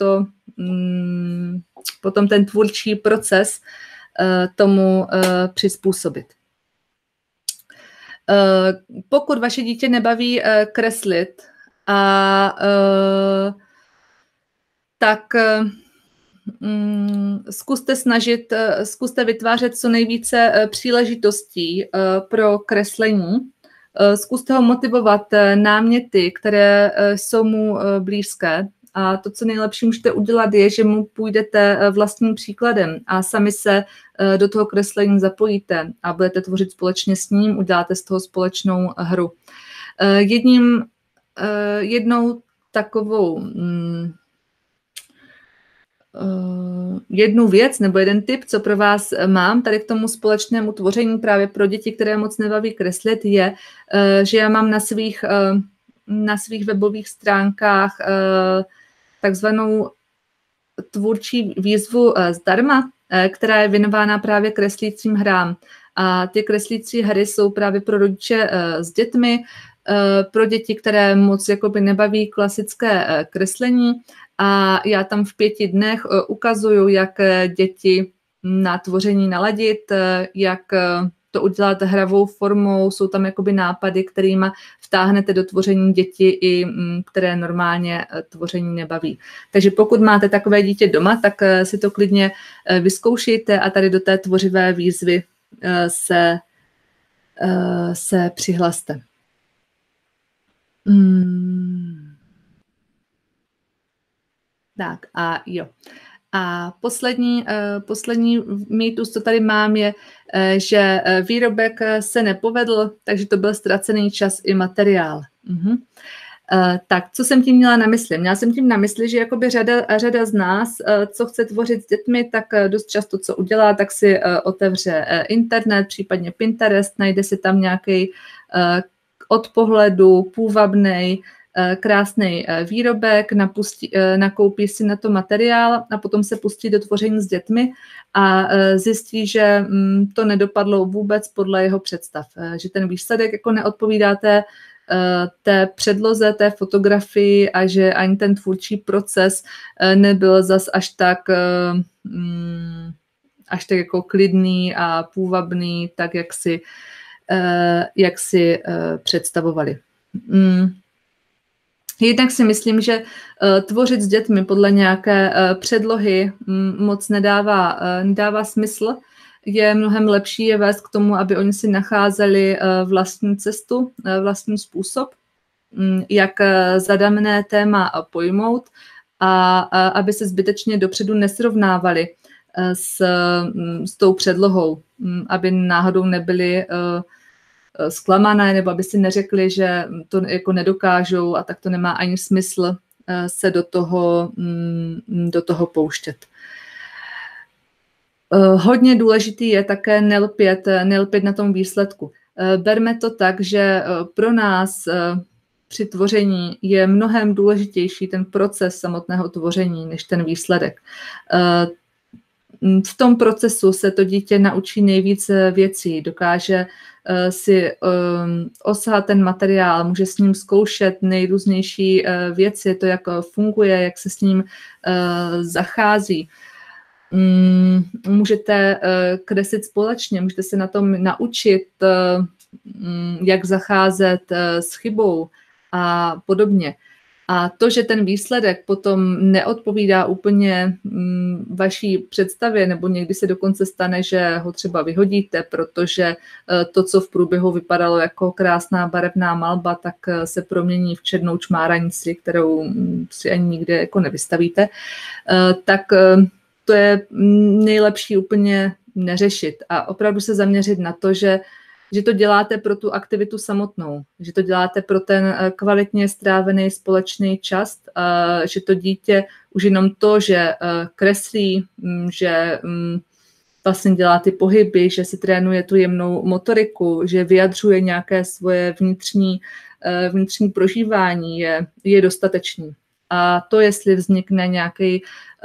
potom ten tvůrčí proces tomu přizpůsobit. Pokud vaše dítě nebaví kreslit, tak zkuste vytvářet co nejvíce příležitostí pro kreslení. Zkuste ho motivovat náměty, které jsou mu blízké. A to, co nejlepší můžete udělat, je, že mu půjdete vlastním příkladem a sami se do toho kreslení zapojíte a budete tvořit společně s ním, uděláte z toho společnou hru. Jednou takovou jednu věc nebo jeden tip, co pro vás mám tady k tomu společnému tvoření právě pro děti, které moc nebaví kreslit, je, že já mám na svých webových stránkách takzvanou tvůrčí výzvu zdarma, která je věnována právě kreslícím hrám. A ty kreslící hry jsou právě pro rodiče s dětmi, pro děti, které moc jakoby nebaví klasické kreslení. A já tam v 5 dnech ukazuju, jak děti na tvoření naladit, jak to udělat hravou formou. Jsou tam jakoby nápady, kterými vtáhnete do tvoření děti, i které normálně tvoření nebaví. Takže pokud máte takové dítě doma, tak si to klidně vyzkoušejte a tady do té tvořivé výzvy se přihlaste. Tak a jo. A poslední mýtus, co tady mám, je, že výrobek se nepovedl, takže to byl ztracený čas i materiál. Tak, co jsem tím měla na mysli? Měla jsem tím na mysli, že jakoby řada z nás, co chce tvořit s dětmi, tak dost často, co udělá, tak si otevře internet, případně Pinterest, najde si tam nějaký od pohledu půvabnej, krásný výrobek, nakoupí si na to materiál a potom se pustí do tvoření s dětmi a zjistí, že to nedopadlo vůbec podle jeho představ, že ten výsledek jako neodpovídá té předloze, té fotografii a že ani ten tvůrčí proces nebyl zas až tak jako klidný a půvabný, tak jak si představovali. Jednak si myslím, že tvořit s dětmi podle nějaké předlohy moc nedává smysl. Je mnohem lepší je vést k tomu, aby oni si nacházeli vlastní cestu, vlastní způsob, jak zadané téma pojmout a aby se zbytečně dopředu nesrovnávali s tou předlohou, aby náhodou nebyli zklamané, nebo aby si neřekli, že to jako nedokážou a tak to nemá ani smysl se do toho pouštět. Hodně důležitý je také nelpět na tom výsledku. Berme to tak, že pro nás při tvoření je mnohem důležitější ten proces samotného tvoření, než ten výsledek. V tom procesu se to dítě naučí nejvíc věcí, dokáže si osahat ten materiál, může s ním zkoušet nejrůznější věci, to, jak funguje, jak se s ním zachází. Můžete kreslit společně, můžete se na tom naučit, jak zacházet s chybou a podobně. A to, že ten výsledek potom neodpovídá úplně vaší představě, nebo někdy se dokonce stane, že ho třeba vyhodíte, protože to, co v průběhu vypadalo jako krásná barevná malba, tak se promění v černou čmáranici, kterou si ani nikde jako nevystavíte, tak to je nejlepší úplně neřešit a opravdu se zaměřit na to, že to děláte pro tu aktivitu samotnou, že to děláte pro ten kvalitně strávený společný čas, že to dítě už jenom to, že kreslí, že vlastně dělá ty pohyby, že si trénuje tu jemnou motoriku, že vyjadřuje nějaké svoje vnitřní prožívání, je dostatečný. A to, jestli vznikne nějaký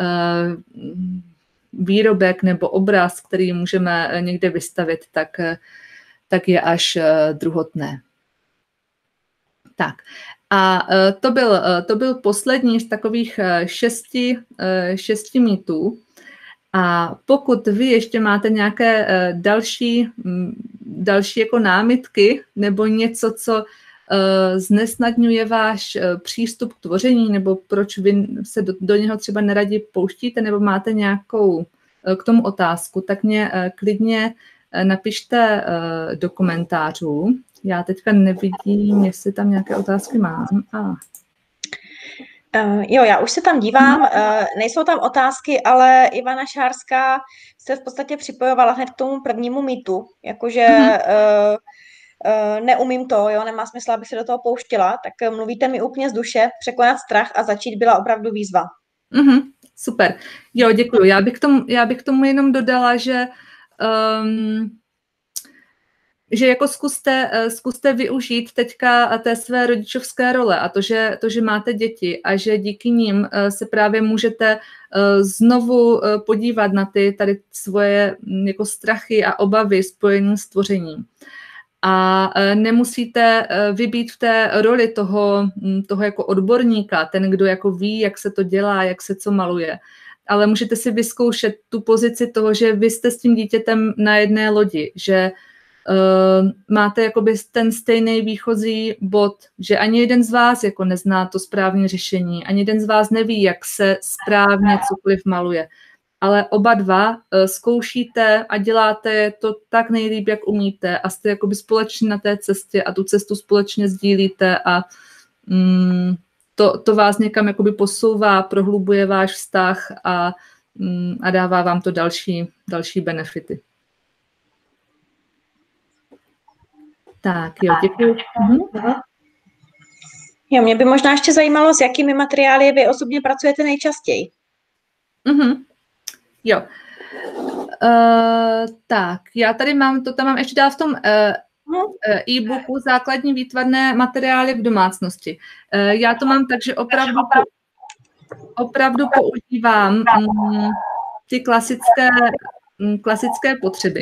výrobek nebo obraz, který můžeme někde vystavit, tak je až druhotné. Tak a to byl poslední z takových 6 mýtů. A pokud vy ještě máte nějaké další jako námitky nebo něco, co znesnadňuje váš přístup k tvoření, nebo proč vy se do něho třeba neradi pouštíte, nebo máte nějakou k tomu otázku, tak mě klidně napište do komentářů. Já teďka nevidím, jestli tam nějaké otázky mám. Jo, já už se tam dívám, nejsou tam otázky, ale Ivana Šárská se v podstatě připojovala hned k tomu prvnímu mýtu, jakože neumím to, jo, nemá smysl, abych se do toho pouštila, tak mluvíte mi úplně z duše, překonat strach a začít byla opravdu výzva. Super, jo, děkuju. Já bych k tomu jenom dodala, že jako zkuste využít teďka té své rodičovské role a to, že máte děti a že díky nim se právě můžete znovu podívat na ty tady svoje jako strachy a obavy spojené s tvořením. A nemusíte vybít v té roli toho jako odborníka, ten, kdo jako ví, jak se to dělá, jak se co maluje. Ale můžete si vyzkoušet tu pozici toho, že vy jste s tím dítětem na jedné lodi, že máte jakoby ten stejný výchozí bod, že ani jeden z vás jako nezná to správné řešení, ani jeden z vás neví, jak se správně cokoliv maluje. Ale oba dva zkoušíte a děláte to tak nejlíp, jak umíte a jste jakoby společně na té cestě a tu cestu společně sdílíte a to vás někam jakoby posouvá, prohlubuje váš vztah a dává vám to další benefity. Tak, jo, děkuji. Jo, mě by možná ještě zajímalo, s jakými materiály vy osobně pracujete nejčastěji. Jo. Tak, já tady mám, to tam mám ještě dál v tom e-booku základní výtvarné materiály v domácnosti. Já to mám tak, že opravdu používám ty klasické potřeby.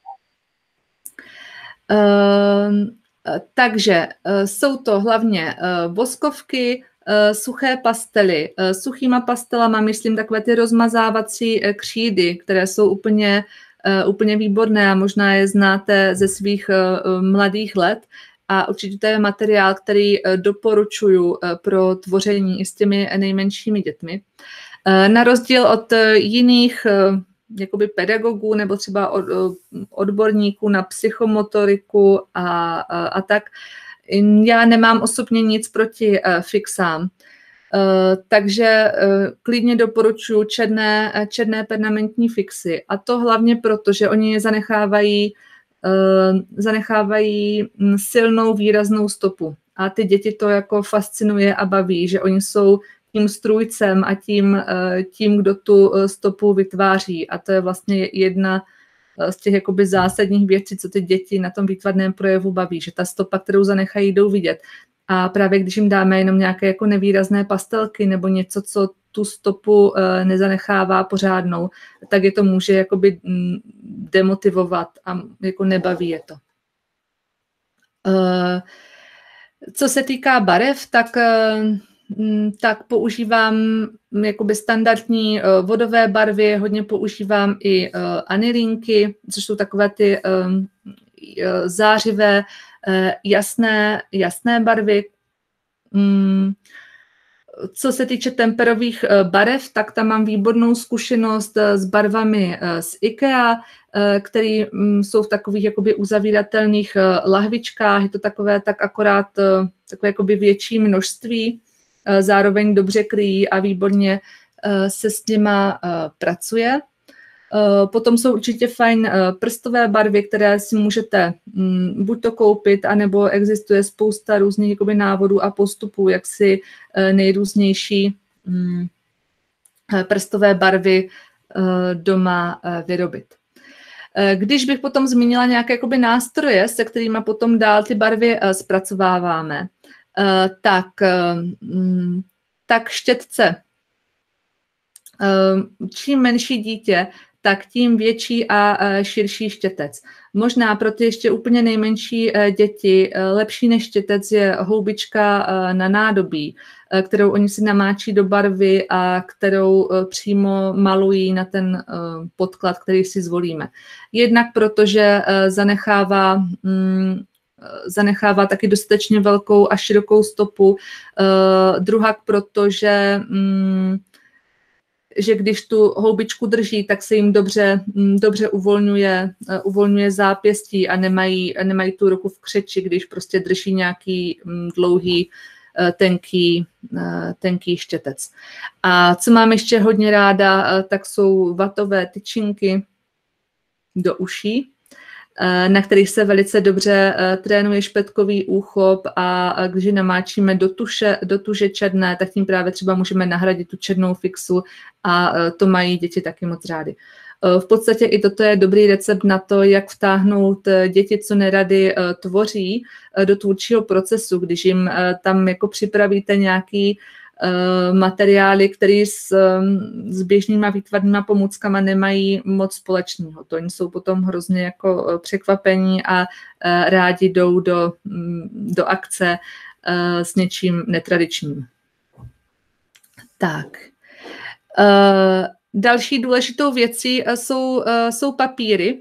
Takže jsou to hlavně voskovky, suché pastely. Suchýma pastelama myslím takové ty rozmazávací křídy, které jsou úplně výborné a možná je znáte ze svých mladých let. A určitě to je materiál, který doporučuji pro tvoření i s těmi nejmenšími dětmi. Na rozdíl od jiných jakoby pedagogů nebo třeba odborníků na psychomotoriku a tak, já nemám osobně nic proti fixám. Takže klidně doporučuji černé permanentní fixy. A to hlavně proto, že oni zanechávají silnou výraznou stopu. A ty děti to jako fascinuje a baví, že oni jsou tím strůjcem a tím, kdo tu stopu vytváří. A to je vlastně jedna z těch jakoby zásadních věcí, co ty děti na tom výtvarném projevu baví, že ta stopa, kterou zanechají, jdou vidět. A právě když jim dáme jenom nějaké jako nevýrazné pastelky nebo něco, co tu stopu nezanechává pořádnou, tak je to může jakoby demotivovat a jako nebaví je to. Co se týká barev, tak tak používám jakoby standardní vodové barvy, hodně používám i anilinky, což jsou takové ty zářivé, jasné barvy. Co se týče temperových barev, tak tam mám výbornou zkušenost s barvami z IKEA, které jsou v takových jakoby uzavíratelných lahvičkách. Je to takové tak akorát takové jakoby větší množství, zároveň dobře kryjí a výborně se s nima pracuje. Potom jsou určitě fajn prstové barvy, které si můžete buď to koupit, anebo existuje spousta různých jakoby návodů a postupů, jak si nejrůznější prstové barvy doma vyrobit. Když bych potom zmínila nějaké jakoby nástroje, se kterými potom dál ty barvy zpracováváme, tak štětce. Čím menší dítě, tak tím větší a širší štětec. Možná pro ty ještě úplně nejmenší děti lepší než štětec je houbička na nádobí, kterou oni si namáčí do barvy a kterou přímo malují na ten podklad, který si zvolíme. Jednak protože zanechává taky dostatečně velkou a širokou stopu, druhak protože že když tu houbičku drží, tak se jim dobře uvolňuje zápěstí a nemají tu ruku v křeči, když prostě drží nějaký dlouhý, tenký štětec. A co mám ještě hodně ráda, tak jsou vatové tyčinky do uší, na kterých se velice dobře trénuje špetkový úchop a když ji namáčíme do tuže černé, tak tím právě třeba můžeme nahradit tu černou fixu a to mají děti taky moc rády. V podstatě i toto je dobrý recept na to, jak vtáhnout děti, co nerady tvoří, do tvůrčího procesu, když jim tam jako připravíte nějaký materiály, které s běžnýma výtvarnýma pomůckama nemají moc společného. To oni jsou potom hrozně jako překvapení a rádi jdou do akce s něčím netradičním. Tak. Další důležitou věcí jsou papíry.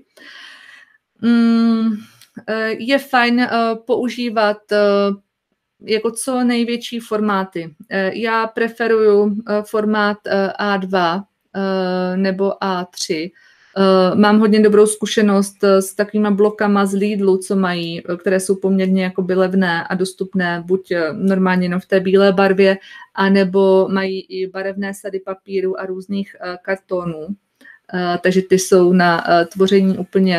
Je fajn používat jako co největší formáty. Já preferuju formát A2 nebo A3. Mám hodně dobrou zkušenost s takovýma blokama z Lidlu, co mají, které jsou poměrně jakoby levné a dostupné buď normálně jenom v té bílé barvě, anebo mají i barevné sady papíru a různých kartonů. Takže ty jsou na tvoření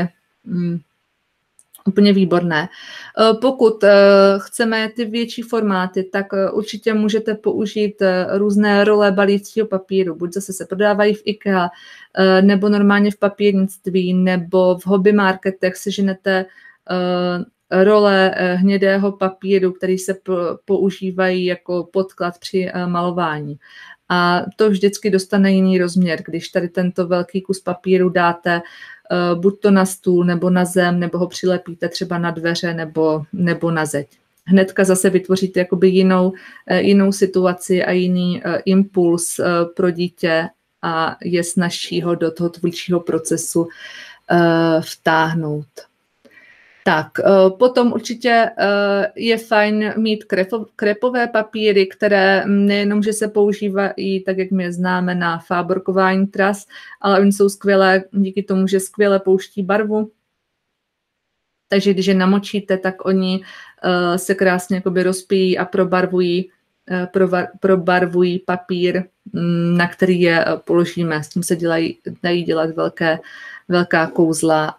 úplně výborné. Pokud chceme ty větší formáty, tak určitě můžete použít různé role balícího papíru. Buď zase se prodávají v IKEA, nebo normálně v papírnictví, nebo v hobby marketech seženete role hnědého papíru, který se používají jako podklad při malování. A to vždycky dostane jiný rozměr, když tady tento velký kus papíru dáte buď to na stůl, nebo na zem, nebo ho přilepíte třeba na dveře, nebo na zeď. Hnedka zase vytvoříte jakoby jinou situaci a jiný impuls pro dítě a je snazší ho do toho tvůrčího procesu vtáhnout. Tak, potom určitě je fajn mít krepové papíry, které nejenom, že se používají, tak jak my je známe, na fáborkování tras, ale oni jsou skvělé díky tomu, že skvěle pouští barvu. Takže když je namočíte, tak oni se krásně jakoby rozpíjí a probarvují papír, na který je položíme. S tím se dají dělat velká kouzla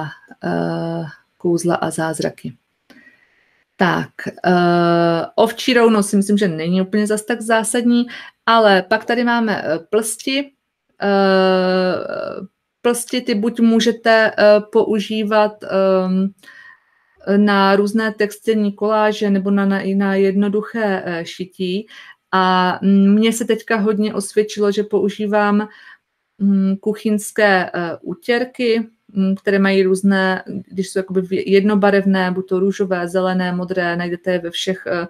a zázraky. Tak, ovčí rovnost si myslím, že není úplně zas tak zásadní, ale pak tady máme plsti. Plsti ty buď můžete používat na různé textilní koláže nebo na jednoduché šití. A mně se teďka hodně osvědčilo, že používám kuchyňské útěrky, které mají různé, když jsou jakoby jednobarevné, buď to růžové, zelené, modré, najdete je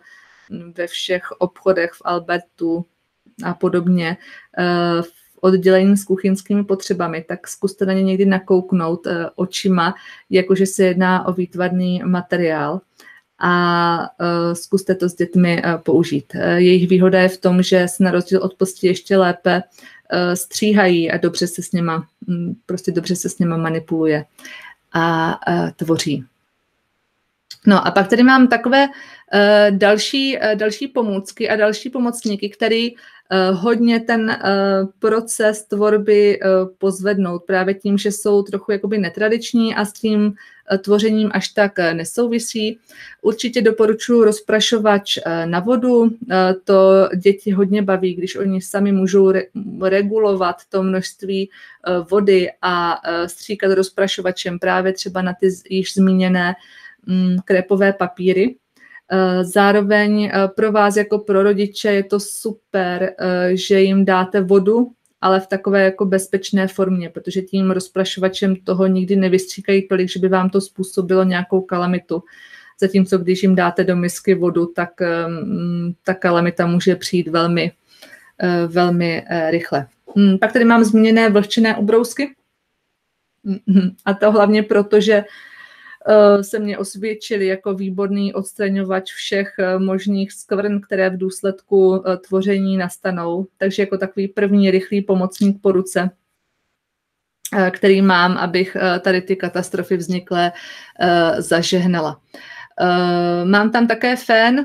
ve všech obchodech v Albertu a podobně v oddělení s kuchyňskými potřebami, tak zkuste na ně někdy nakouknout očima, jakože se jedná o výtvarný materiál a zkuste to s dětmi použít. Jejich výhoda je v tom, že se na rozdíl od postí ještě lépe stříhají a dobře se s nima manipuluje a tvoří. No a pak tady mám takové další pomůcky a další pomocníky, které hodně ten proces tvorby pozvednou právě tím, že jsou trochu jakoby netradiční a s tím tvořením až tak nesouvisí. Určitě doporučuji rozprašovač na vodu. To děti hodně baví, když oni sami můžou regulovat to množství vody a stříkat rozprašovačem právě třeba na ty již zmíněné krépové papíry. Zároveň pro vás jako pro rodiče je to super, že jim dáte vodu, ale v takové jako bezpečné formě, protože tím rozprašovačem toho nikdy nevystříkají tolik, že by vám to způsobilo nějakou kalamitu. Zatímco když jim dáte do misky vodu, tak ta kalamita může přijít velmi rychle. Pak tady mám zmíněné vlhčené ubrousky. A to hlavně proto, že se mě osvědčili jako výborný odstraňovač všech možných skvrn, které v důsledku tvoření nastanou. Takže jako takový první rychlý pomocník po ruce, který mám, abych tady ty katastrofy vzniklé zažehnala. Mám tam také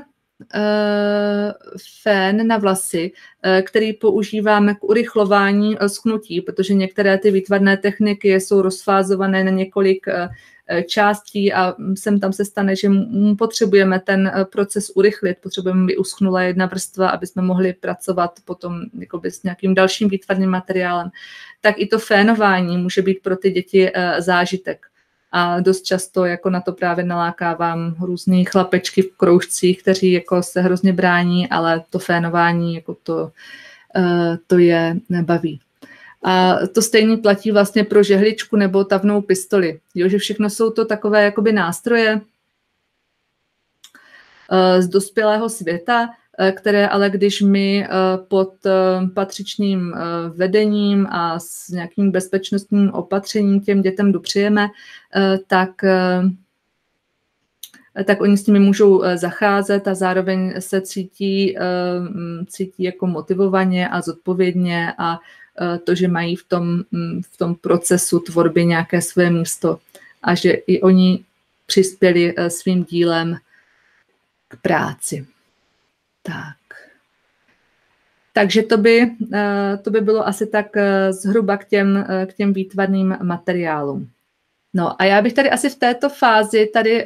fén na vlasy, který používáme k urychlování schnutí, protože některé ty výtvarné techniky jsou rozfázované na několik částí a sem tam se stane, že potřebujeme ten proces urychlit, potřebujeme, aby uschnula jedna vrstva, aby jsme mohli pracovat potom jakoby s nějakým dalším výtvarným materiálem. Tak i to fénování může být pro ty děti zážitek. A dost často jako na to právě nalákávám různý chlapečky v kroužcích, kteří jako se hrozně brání, ale to fénování jako to je baví. A to stejně platí vlastně pro žehličku nebo tavnou pistoli. Jo, že všechno jsou to takové jakoby nástroje z dospělého světa, které ale když my pod patřičným vedením a s nějakým bezpečnostním opatřením těm dětem dopřejeme, tak oni s nimi můžou zacházet a zároveň se cítí jako motivovaně a zodpovědně a to, že mají v tom procesu tvorby nějaké své místo a že i oni přispěli svým dílem k práci. Takže to by bylo asi tak zhruba k těm výtvarným materiálům. No a já bych tady asi v této fázi tady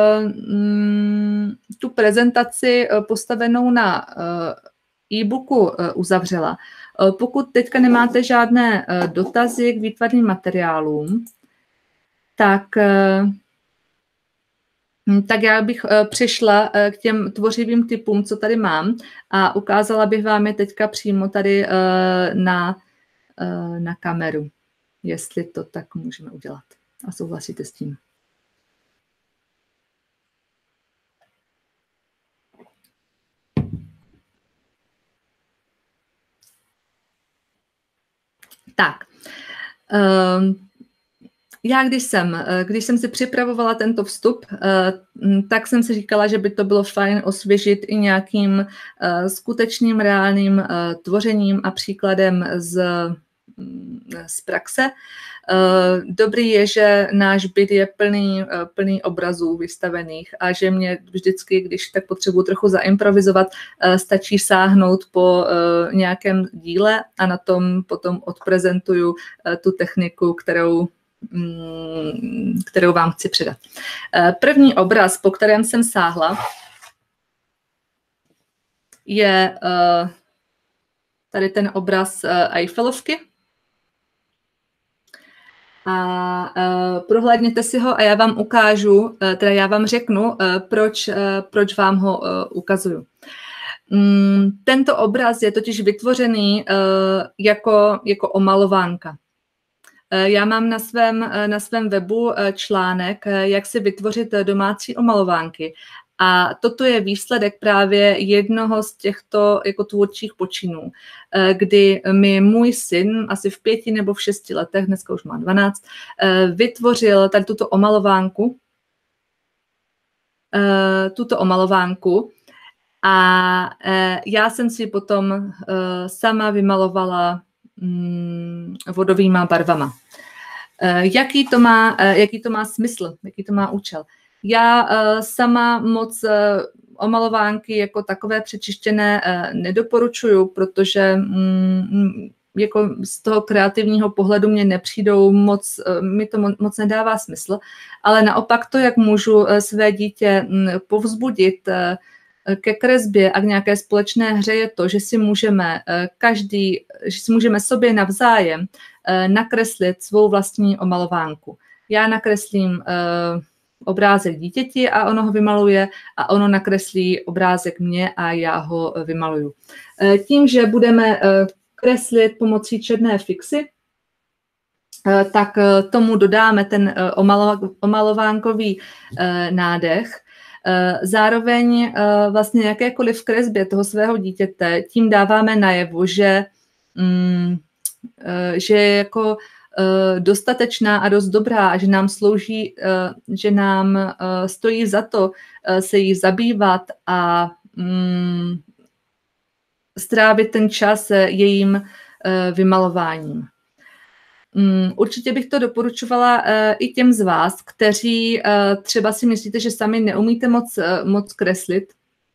tu prezentaci postavenou na e-booku uzavřela. Pokud teďka nemáte žádné dotazy k výtvarným materiálům, tak já bych přešla k těm tvořivým typům, co tady mám a ukázala bych vám je teďka přímo tady na kameru, jestli to tak můžeme udělat. A souhlasíte s tím? Tak, já když jsem si připravovala tento vstup, tak jsem si říkala, že by to bylo fajn osvěžit i nějakým skutečným reálným tvořením a příkladem z praxe. Dobrý je, že náš byt je plný obrazů vystavených a že mě vždycky, když tak potřebuji trochu zaimprovizovat, stačí sáhnout po nějakém díle a na tom potom odprezentuju tu techniku, kterou vám chci předat. První obraz, po kterém jsem sáhla, je tady ten obraz Eiffelovky. A prohlédněte si ho a já vám ukážu, teda já vám řeknu, proč vám ho ukazuju. Tento obraz je totiž vytvořený jako omalovánka. Já mám na svém webu článek, jak si vytvořit domácí omalovánky. A toto je výsledek právě jednoho z těchto jako tvůrčích počinů, kdy mi můj syn asi v 5 nebo v 6 letech, dneska už má 12, vytvořil tady tuto omalovánku a já jsem si potom sama vymalovala vodovýma barvama. Jaký to má smysl, jaký to má účel? Já sama moc omalovánky jako takové přečištěné nedoporučuju, protože jako z toho kreativního pohledu mě nepřijdou moc, mi to moc nedává smysl, ale naopak to, jak můžu své dítě povzbudit ke kresbě a k nějaké společné hře, je to, že si můžeme sobě navzájem nakreslit svou vlastní omalovánku. Já nakreslím obrázek dítěti a ono ho vymaluje a ono nakreslí obrázek mě a já ho vymaluju. Tím, že budeme kreslit pomocí černé fixy, tak tomu dodáme ten omalovánkový nádech. Zároveň vlastně jakékoliv kresbě toho svého dítěte tím dáváme najevo, že je jako dostatečná a dost dobrá a že nám slouží, že nám stojí za to se jí zabývat a strávit ten čas jejím vymalováním. Určitě bych to doporučovala i těm z vás, kteří třeba si myslíte, že sami neumíte moc kreslit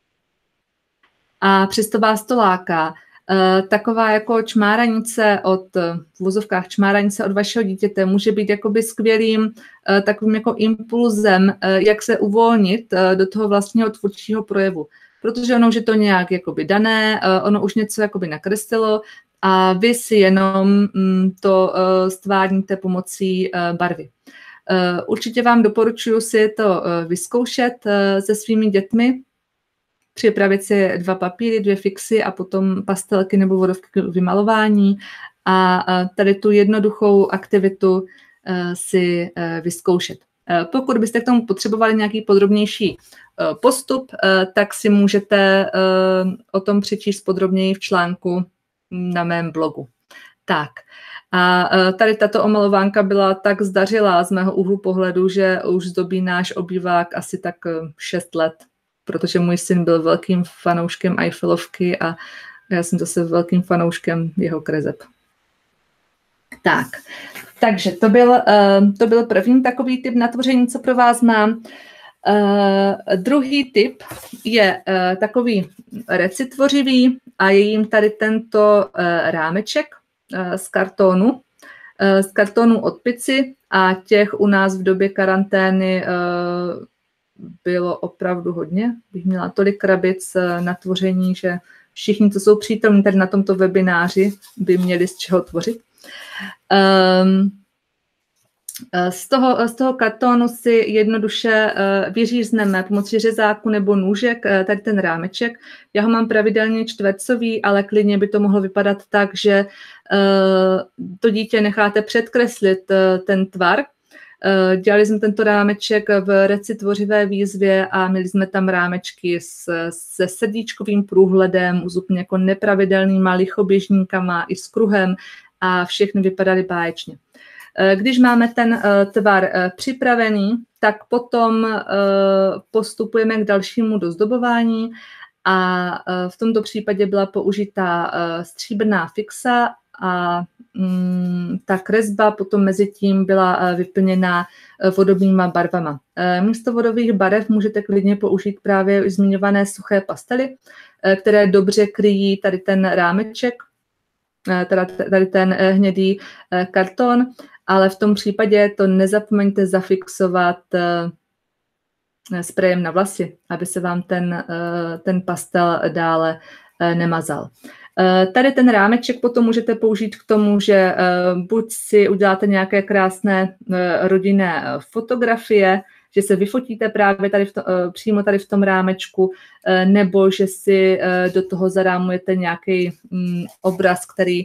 a přesto vás to láká. Taková jako čmáranice v vozovkách čmáranice od vašeho dítěte může být jakoby skvělým takovým jako impulzem, jak se uvolnit do toho vlastního tvůrčího projevu. Protože ono už je to nějak jakoby dané, ono už něco jakoby nakreslilo a vy si jenom to stvárníte pomocí barvy. Určitě vám doporučuji si to vyzkoušet se svými dětmi, připravit si 2 papíry, 2 fixy a potom pastelky nebo vodovky k vymalování a tady tu jednoduchou aktivitu si vyzkoušet. Pokud byste k tomu potřebovali nějaký podrobnější postup, tak si můžete o tom přečíst podrobněji v článku na mém blogu. Tak, a tady tato omalovánka byla tak zdařilá z mého úhlu pohledu, že už zdobí náš obývák asi tak 6 let, protože můj syn byl velkým fanouškem Eiffelovky a já jsem zase velkým fanouškem jeho kreseb. Tak, takže to byl první takový tip na tvoření, co pro vás mám. Druhý tip je takový recitvořivý a je jim tady tento rámeček z kartonu od Pici a těch u nás v době karantény bylo opravdu hodně. Bych měla tolik krabic na tvoření, že všichni, co jsou přítomní tady na tomto webináři, by měli z čeho tvořit. Z toho kartonu si jednoduše vyřízneme pomocí řezáku nebo nůžek tady ten rámeček. Já ho mám pravidelně čtvercový, ale klidně by to mohlo vypadat tak, že to dítě necháte předkreslit ten tvar. Dělali jsme tento rámeček v recitvořivé výzvě a měli jsme tam rámečky se srdíčkovým průhledem, s úplně jako nepravidelnýma lichoběžníkama i s kruhem a všechny vypadaly báječně. Když máme ten tvar připravený, tak potom postupujeme k dalšímu dozdobování a v tomto případě byla použitá stříbrná fixa a ta kresba potom mezi tím byla vyplněná vodovými barvama. Místo vodových barev můžete klidně použít právě zmiňované suché pastely, které dobře kryjí tady ten rámeček, tady ten hnědý karton, ale v tom případě to nezapomeňte zafixovat sprejem na vlasy, aby se vám ten pastel dále nemazal. Tady ten rámeček potom můžete použít k tomu, že buď si uděláte nějaké krásné rodinné fotografie, že se vyfotíte právě přímo tady v tom rámečku, nebo že si do toho zarámujete nějaký obraz, který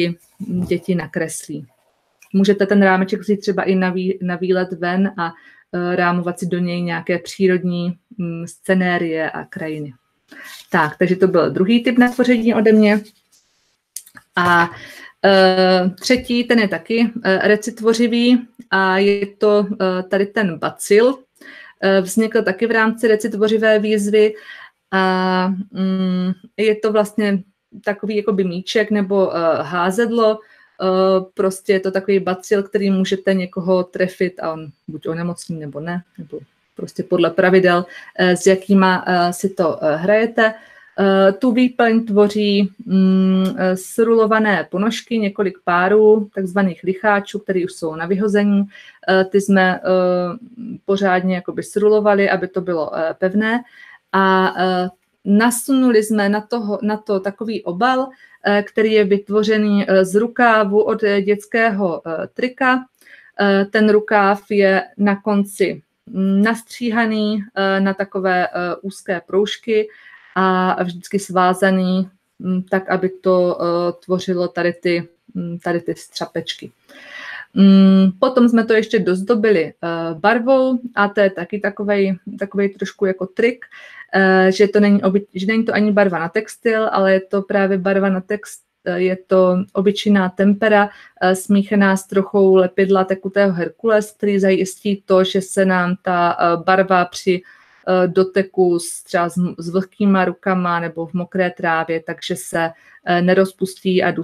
děti nakreslí. Můžete ten rámeček vzít třeba i na výlet ven a rámovat si do něj nějaké přírodní scenérie a krajiny. Tak, takže to byl druhý typ na tvoření ode mě. A třetí, ten je taky recitvořivý a je to tady ten bacil. Vznikl taky v rámci recitvořivé výzvy a je to vlastně takový jakoby míček nebo házedlo. Prostě je to takový bacil, který můžete někoho trefit a on buď onemocní nebo ne, nebo prostě podle pravidel, s jakýma si to hrajete. Tu výplň tvoří srulované ponožky, několik párů takzvaných licháčů, které už jsou na vyhození. Ty jsme pořádně jakoby srulovali, aby to bylo pevné a nasunuli jsme na to takový obal, který je vytvořený z rukávu od dětského trika. Ten rukáv je na konci nastříhaný na takové úzké proužky a vždycky svázaný tak, aby to tvořilo tady ty střapečky. Potom jsme to ještě dozdobili barvou a to je taky takovej trošku jako trik, že není to ani barva na textil, ale je to právě barva na text, je to obyčejná tempera smíchaná s trochou lepidla tekutého Herkules, který zajistí to, že se nám ta barva při doteku třeba s vlhkýma rukama nebo v mokré trávě, takže se nerozpustí a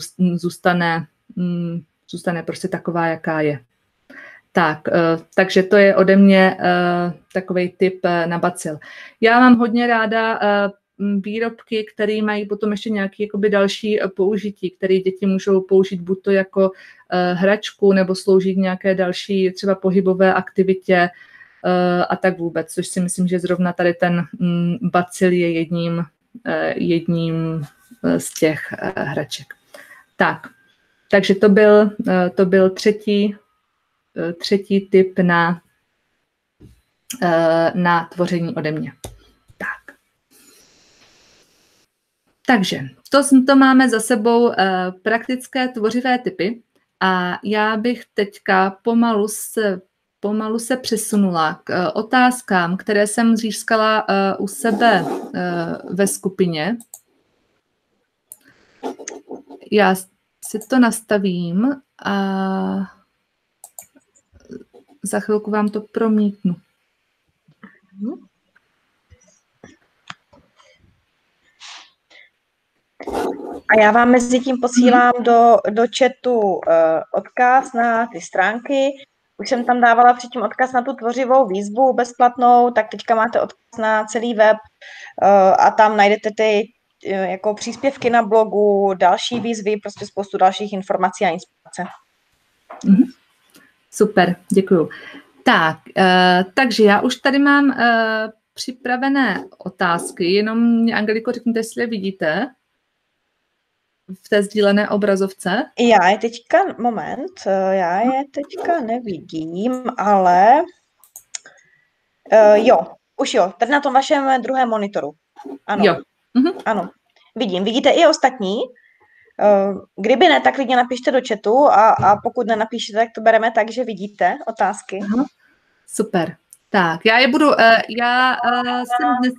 zůstane prostě taková, jaká je. Tak, takže to je ode mě takovej typ na bacil. Já mám hodně ráda výrobky, které mají potom ještě nějaké jakoby další použití, které děti můžou použít buď to jako hračku, nebo sloužit nějaké další třeba pohybové aktivitě a tak vůbec, což si myslím, že zrovna tady ten bacil je jedním z těch hraček. Tak, takže to byl třetí typ na tvoření ode mě. Tak. Takže to máme za sebou praktické tvořivé typy a já bych teďka pomalu se přesunula k otázkám, které jsem získala u sebe ve skupině. Já si to nastavím a za chvilku vám to promítnu. A já vám mezi tím posílám do chatu odkaz na ty stránky. Už jsem tam dávala předtím odkaz na tu tvořivou výzvu bezplatnou, tak teďka máte odkaz na celý web a tam najdete ty jako příspěvky na blogu, další výzvy, prostě spoustu dalších informací a inspirace. Super, děkuju. Tak, takže já už tady mám připravené otázky, jenom mě, Angeliko, řekněte, jestli je vidíte v té sdílené obrazovce. Já je teďka nevidím, ale jo, už jo, tady na tom vašem druhém monitoru. Ano. Jo. Ano, vidím. Vidíte i ostatní? Kdyby ne, tak klidně napište do chatu a pokud nenapíšete, tak to bereme tak, že vidíte otázky. Aha. Super. Tak, já je budu, jsem dnes...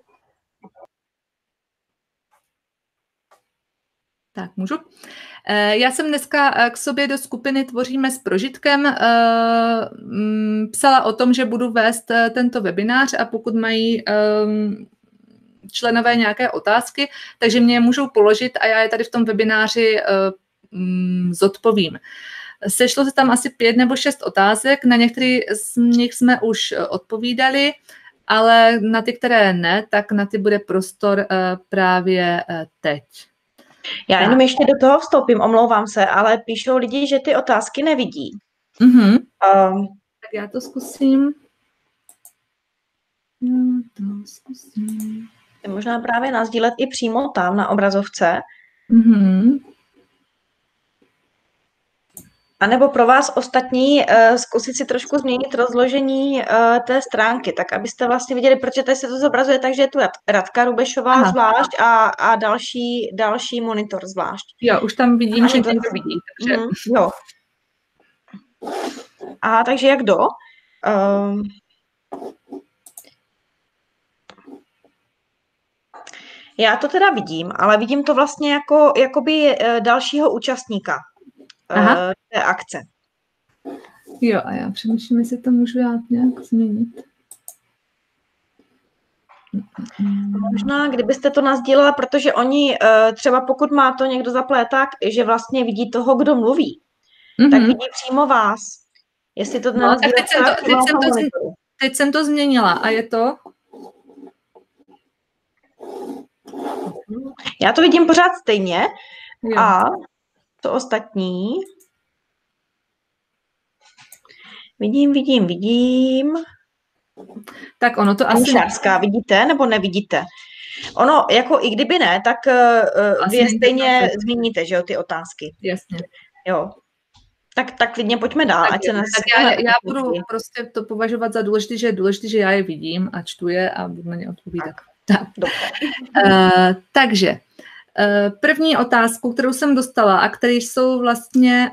Tak, můžu? Já jsem dneska k sobě do skupiny Tvoříme s prožitkem psala o tom, že budu vést tento webinář a pokud mají členové nějaké otázky, takže mě je můžou položit a já je tady v tom webináři zodpovím. Sešlo se tam asi 5 nebo 6 otázek, na některé z nich jsme už odpovídali, ale na ty, které ne, tak na ty bude prostor právě teď. Já jenom ještě do toho vstoupím, omlouvám se, ale píšou lidi, že ty otázky nevidí. Tak já to zkusím. Možná právě nasdílet i přímo tam na obrazovce. A nebo pro vás ostatní zkusit si trošku změnit rozložení té stránky, tak abyste vlastně viděli, protože tady se to zobrazuje tak, že je tu Radka Rubešová zvlášť a další monitor zvlášť. Jo, už tam vidím, že někdo vidí. Takže... Jo. A takže jak kdo? Uh, já to teda vidím, ale vidím to vlastně jako jakoby dalšího účastníka té akce. Jo, a já přemýšlím, jestli to můžu já nějak změnit. Možná, kdybyste to nasdílela, protože oni, třeba pokud má to někdo zaplétak, že vlastně vidí toho, kdo mluví, tak vidí přímo vás. Jestli to no, tak teď jsem to změnila a je to? Já to vidím pořád stejně. Jo. A to ostatní vidím. Tak ono to asi... Šářská, vidíte nebo nevidíte? Ono, jako i kdyby ne, tak vy stejně zmíníte, že jo, ty otázky. Jasně. Jo. Tak klidně pojďme dál. Tak já budu prostě to považovat za důležité, že já je vidím a čtu je a budu na ně odpovídat. Tak. Takže první otázku, kterou jsem dostala a které jsou vlastně...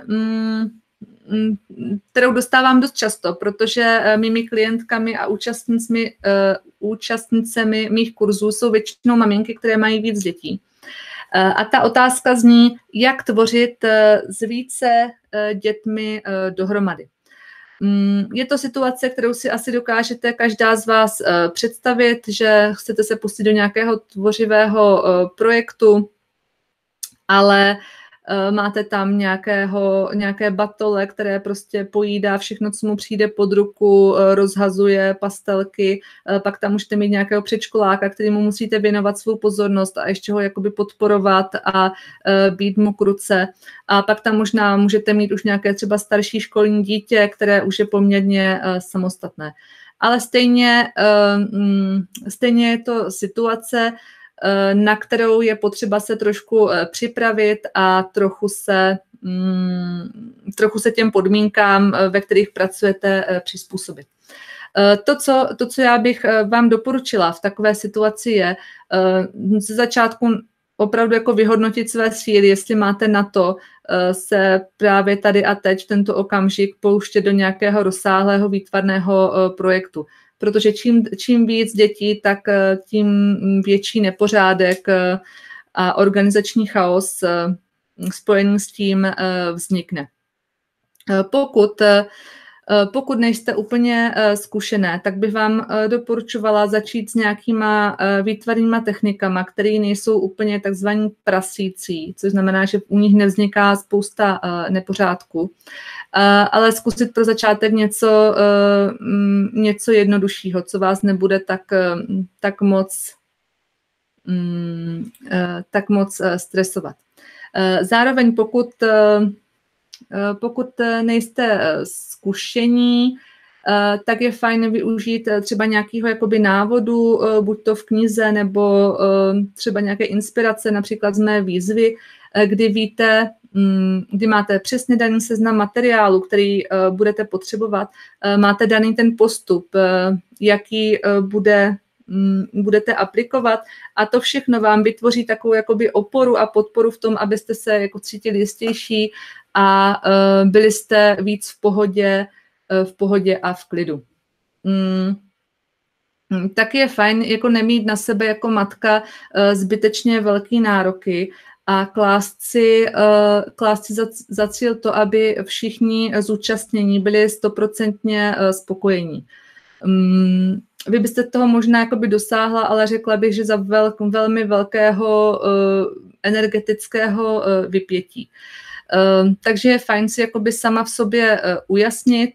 kterou dostávám dost často, protože mými klientkami a účastnicemi mých kurzů jsou většinou maminky, které mají víc dětí. A ta otázka zní, jak tvořit s více dětmi dohromady. Je to situace, kterou si asi dokážete každá z vás představit, že chcete se pustit do nějakého tvořivého projektu, ale máte tam nějaké batole, které prostě pojídá všechno, co mu přijde pod ruku, rozhazuje pastelky, pak tam můžete mít nějakého předškoláka, kterému musíte věnovat svou pozornost a ještě ho jakoby podporovat a být mu k ruce. A pak tam možná můžete mít už nějaké třeba starší školní dítě, které už je poměrně samostatné. Ale stejně je to situace, na kterou je potřeba se trošku připravit a trochu se těm podmínkám, ve kterých pracujete, přizpůsobit. To, co já bych vám doporučila v takové situaci, je ze začátku opravdu jako vyhodnotit své síly, jestli máte na to se právě tady a teď v tento okamžik pouštět do nějakého rozsáhlého výtvarného projektu. Protože čím víc dětí, tak tím větší nepořádek a organizační chaos spojený s tím vznikne. Pokud nejste úplně zkušené, tak bych vám doporučovala začít s nějakýma výtvarnýma technikama, které nejsou úplně takzvaní prasící, což znamená, že u nich nevzniká spousta nepořádku. Ale zkusit pro začátek něco jednoduššího, co vás nebude tak moc stresovat. Zároveň pokud nejste zkušení, tak je fajn využít třeba nějakého jakoby návodu, buď to v knize, nebo třeba nějaké inspirace, například z mé výzvy, kdy víte, kdy máte přesně daný seznam materiálu, který budete potřebovat, máte daný ten postup, jaký budete aplikovat, a to všechno vám vytvoří takovou jakoby oporu a podporu v tom, abyste se jako cítili jistější a byli jste víc v pohodě a v klidu. Tak je fajn jako nemít na sebe jako matka zbytečně velký nároky a klást si za cíl to, aby všichni zúčastnění byli 100% spokojení. Vy byste toho možná jakoby dosáhla, ale řekla bych, že za velmi velkého energetického vypětí. Takže je fajn si jakoby sama v sobě ujasnit,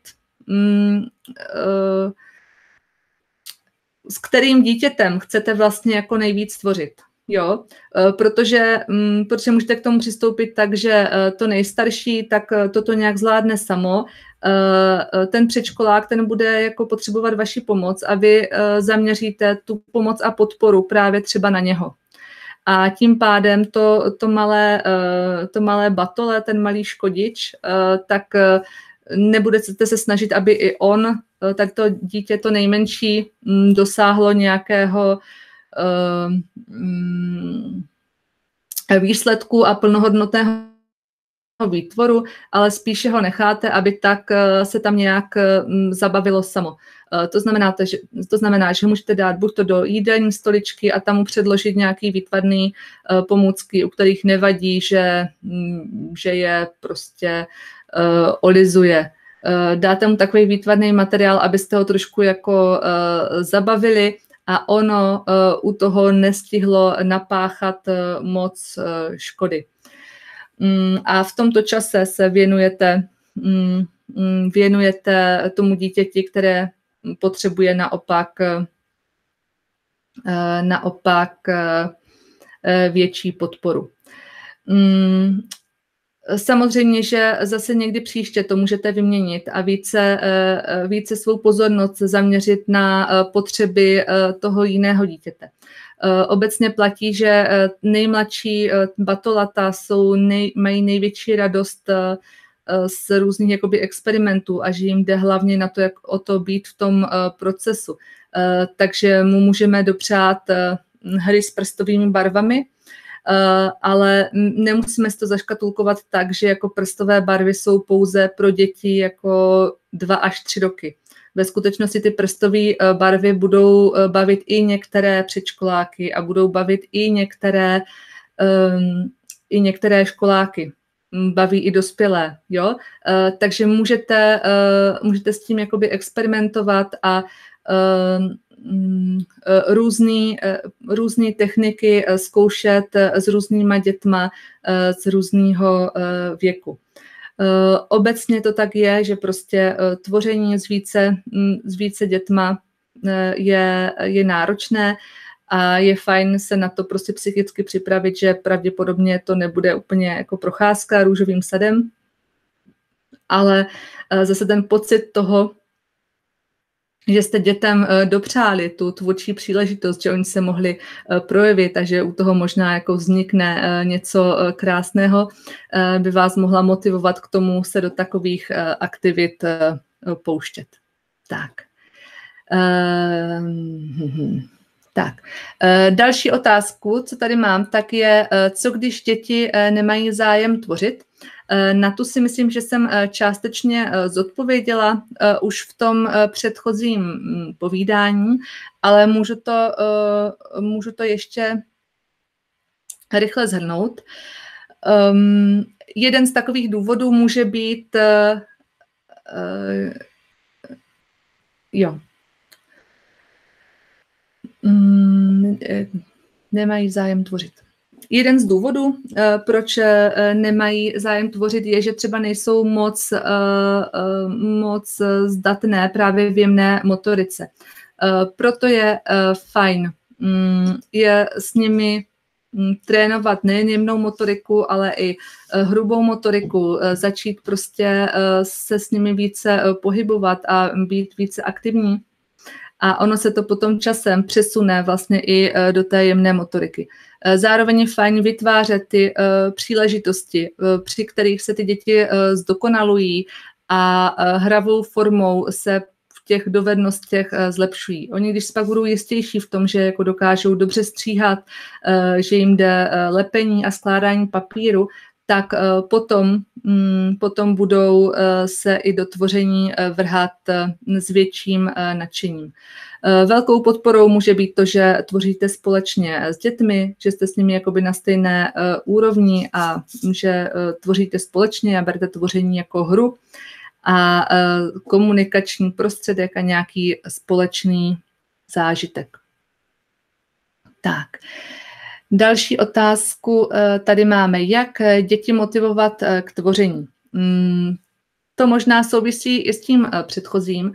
s kterým dítětem chcete vlastně jako nejvíc tvořit. Jo, protože můžete k tomu přistoupit tak, že to nejstarší, tak toto nějak zvládne samo. Ten předškolák, ten bude jako potřebovat vaši pomoc a vy zaměříte tu pomoc a podporu právě třeba na něho. A tím pádem to malé batole, ten malý škodič, tak nebudete se snažit, aby i on, tak to dítě, to nejmenší, dosáhlo nějakého výsledku a plnohodnotného výtvoru, ale spíše ho necháte, aby tak se tam nějak zabavilo samo. To znamená, že můžete dát buď to do jídelní stoličky a tam mu předložit nějaký výtvarný pomůcky, u kterých nevadí, že je prostě olizuje. Dáte mu takový výtvarný materiál, abyste ho trošku jako zabavili a ono u toho nestihlo napáchat moc škody. A v tomto čase se věnujete tomu dítěti, které potřebuje naopak větší podporu. Samozřejmě, že zase někdy příště to můžete vyměnit a více svou pozornost zaměřit na potřeby toho jiného dítěte. Obecně platí, že nejmladší batolata mají největší radost z různých jakoby experimentů a že jim jde hlavně na to, jak o to být v tom procesu. Takže mu můžeme dopřát hry s prstovými barvami, ale nemusíme si to zaškatulkovat tak, že jako prstové barvy jsou pouze pro děti jako 2 až 3 roky. Ve skutečnosti ty prstové barvy budou bavit i některé předškoláky a budou bavit i některé školáky. Baví i dospělé, jo? Takže můžete s tím jakoby experimentovat a různé techniky zkoušet s různýma dětma z různého věku. Obecně to tak je, že prostě tvoření s více dětma je náročné a je fajn se na to prostě psychicky připravit, že pravděpodobně to nebude úplně jako procházka růžovým sadem, ale zase ten pocit toho, že jste dětem dopřáli tu tvůrčí příležitost, že oni se mohli projevit a že u toho možná jako vznikne něco krásného, by vás mohla motivovat k tomu se do takových aktivit pouštět. Tak. Další otázku, co tady mám, tak je, co když děti nemají zájem tvořit? Na tu si myslím, že jsem částečně zodpověděla už v tom předchozím povídání, ale můžu to ještě rychle shrnout. Jeden z takových důvodů může být nemají zájem tvořit. Jeden z důvodů, proč nemají zájem tvořit, je, že třeba nejsou moc zdatné právě v jemné motorice. Proto je fajn je s nimi trénovat nejen jemnou motoriku, ale i hrubou motoriku, začít prostě se s nimi více pohybovat a být více aktivní. A ono se to potom časem přesune vlastně i do té jemné motoriky. Zároveň je fajn vytvářet ty příležitosti, při kterých se ty děti zdokonalují a hravou formou se v těch dovednostech zlepšují. Oni, když se pak budou jistější v tom, že jako dokážou dobře stříhat, že jim jde lepení a skládání papíru, tak potom budou se i do tvoření vrhat s větším nadšením. Velkou podporou může být to, že tvoříte společně s dětmi, že jste s nimi jakoby na stejné úrovni a že tvoříte společně a berete tvoření jako hru a komunikační prostředek a nějaký společný zážitek. Tak. Další otázku tady máme, jak děti motivovat k tvoření. To možná souvisí i s tím předchozím,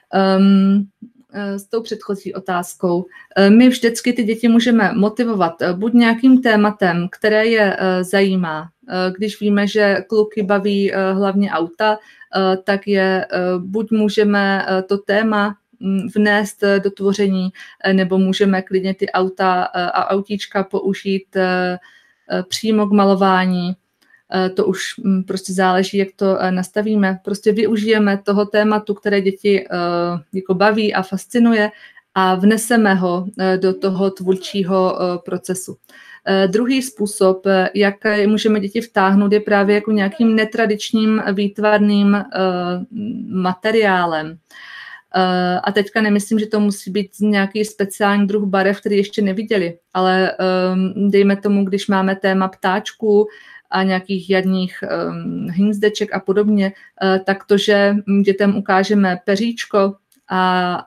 s tou předchozí otázkou. My vždycky ty děti můžeme motivovat buď nějakým tématem, které je zajímá. Když víme, že kluky baví hlavně auta, tak je buď můžeme to téma vnést do tvoření, nebo můžeme klidně ty auta a autíčka použít přímo k malování. To už prostě záleží, jak to nastavíme. Prostě využijeme toho tématu, které děti jako baví a fascinuje a vneseme ho do toho tvůrčího procesu. Druhý způsob, jak můžeme děti vtáhnout, je právě jako nějakým netradičním výtvarným materiálem. A teďka nemyslím, že to musí být nějaký speciální druh barev, který ještě neviděli, ale dejme tomu, když máme téma ptáčků a nějakých jadních hnízdeček a podobně, tak to, že dětem ukážeme peříčko a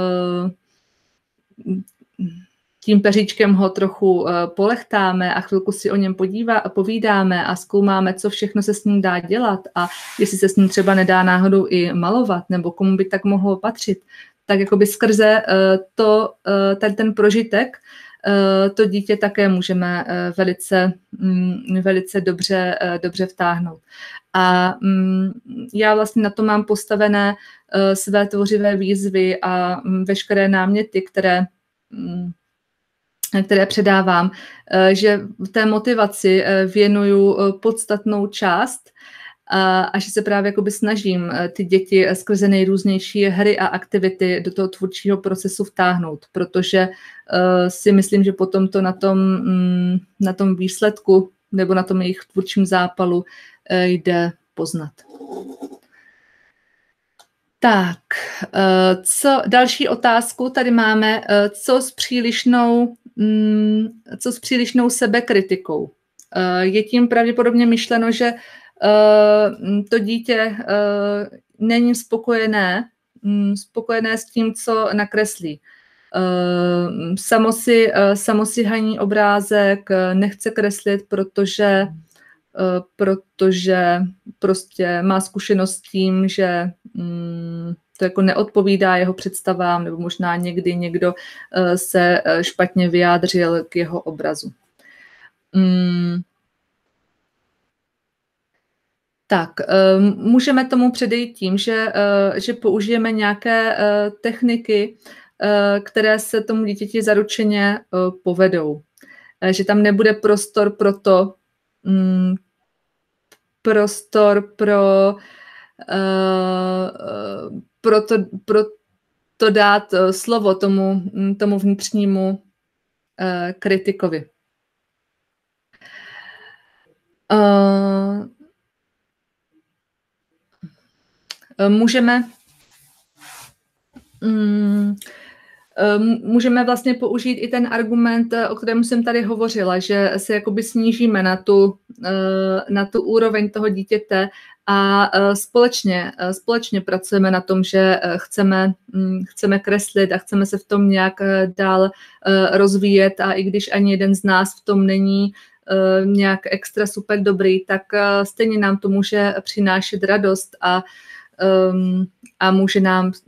tím peříčkem ho trochu polechtáme a chvilku si o něm povídáme a zkoumáme, co všechno se s ním dá dělat a jestli se s ním třeba nedá náhodou i malovat, nebo komu by tak mohlo patřit, tak jakoby skrze ten prožitek to dítě také můžeme velice dobře vtáhnout. A já vlastně na to mám postavené své tvořivé výzvy a veškeré náměty, které předávám, že v té motivaci věnuju podstatnou část a že se právě jakoby snažím ty děti skrze nejrůznější hry a aktivity do toho tvůrčího procesu vtáhnout, protože si myslím, že potom to na tom výsledku nebo na tom jejich tvůrčím zápalu jde poznat. Tak, další otázku tady máme, co s přílišnou sebekritikou. Je tím pravděpodobně myšleno, že to dítě není spokojené s tím, co nakreslí. Samo si haní obrázek, nechce kreslit, protože prostě má zkušenost s tím, že to jako neodpovídá jeho představám, nebo možná někdy někdo se špatně vyjádřil k jeho obrazu. Tak, můžeme tomu předejít tím, že použijeme nějaké techniky, které se tomu dítěti zaručeně povedou. Že tam nebude prostor pro to dát slovo tomu vnitřnímu kritikovi. Můžeme vlastně použít i ten argument, o kterém jsem tady hovořila, že se jakoby snížíme na tu úroveň toho dítěte a společně pracujeme na tom, že chceme kreslit a chceme se v tom nějak dál rozvíjet a i když ani jeden z nás v tom není nějak extra super dobrý, tak stejně nám to může přinášet radost a může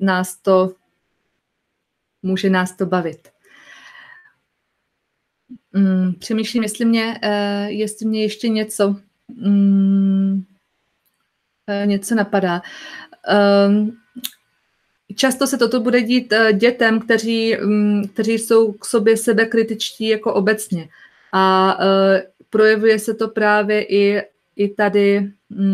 nás to bavit. Přemýšlím, jestli mě ještě něco napadá. Často se toto bude dít dětem, kteří jsou k sobě sebekritičtí jako obecně. A projevuje se to právě i tady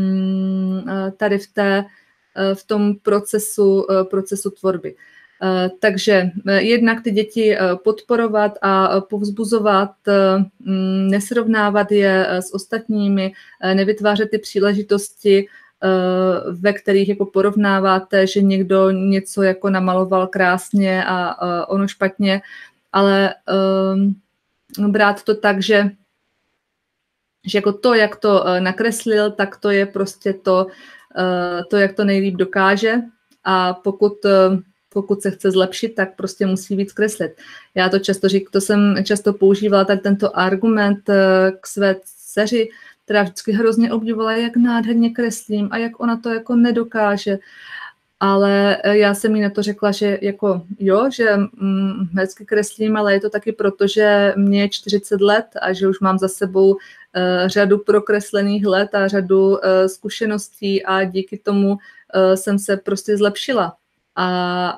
v tom procesu tvorby. Takže jednak ty děti podporovat a povzbuzovat, nesrovnávat je s ostatními, nevytvářet ty příležitosti, ve kterých jako porovnáváte, že někdo něco jako namaloval krásně a ono špatně, ale brát to tak, že jako to, jak to nakreslil, tak to je prostě to, jak to nejlíp dokáže a pokud se chce zlepšit, tak prostě musí víc kreslit. Já to jsem často používala tento argument k své dceři, která vždycky hrozně obdivovala, jak nádherně kreslím a jak ona to jako nedokáže. Ale já jsem jí na to řekla, že jako jo, že hezky kreslím, ale je to taky proto, že mě je 40 let a že už mám za sebou řadu prokreslených let a řadu zkušeností a díky tomu jsem se prostě zlepšila. A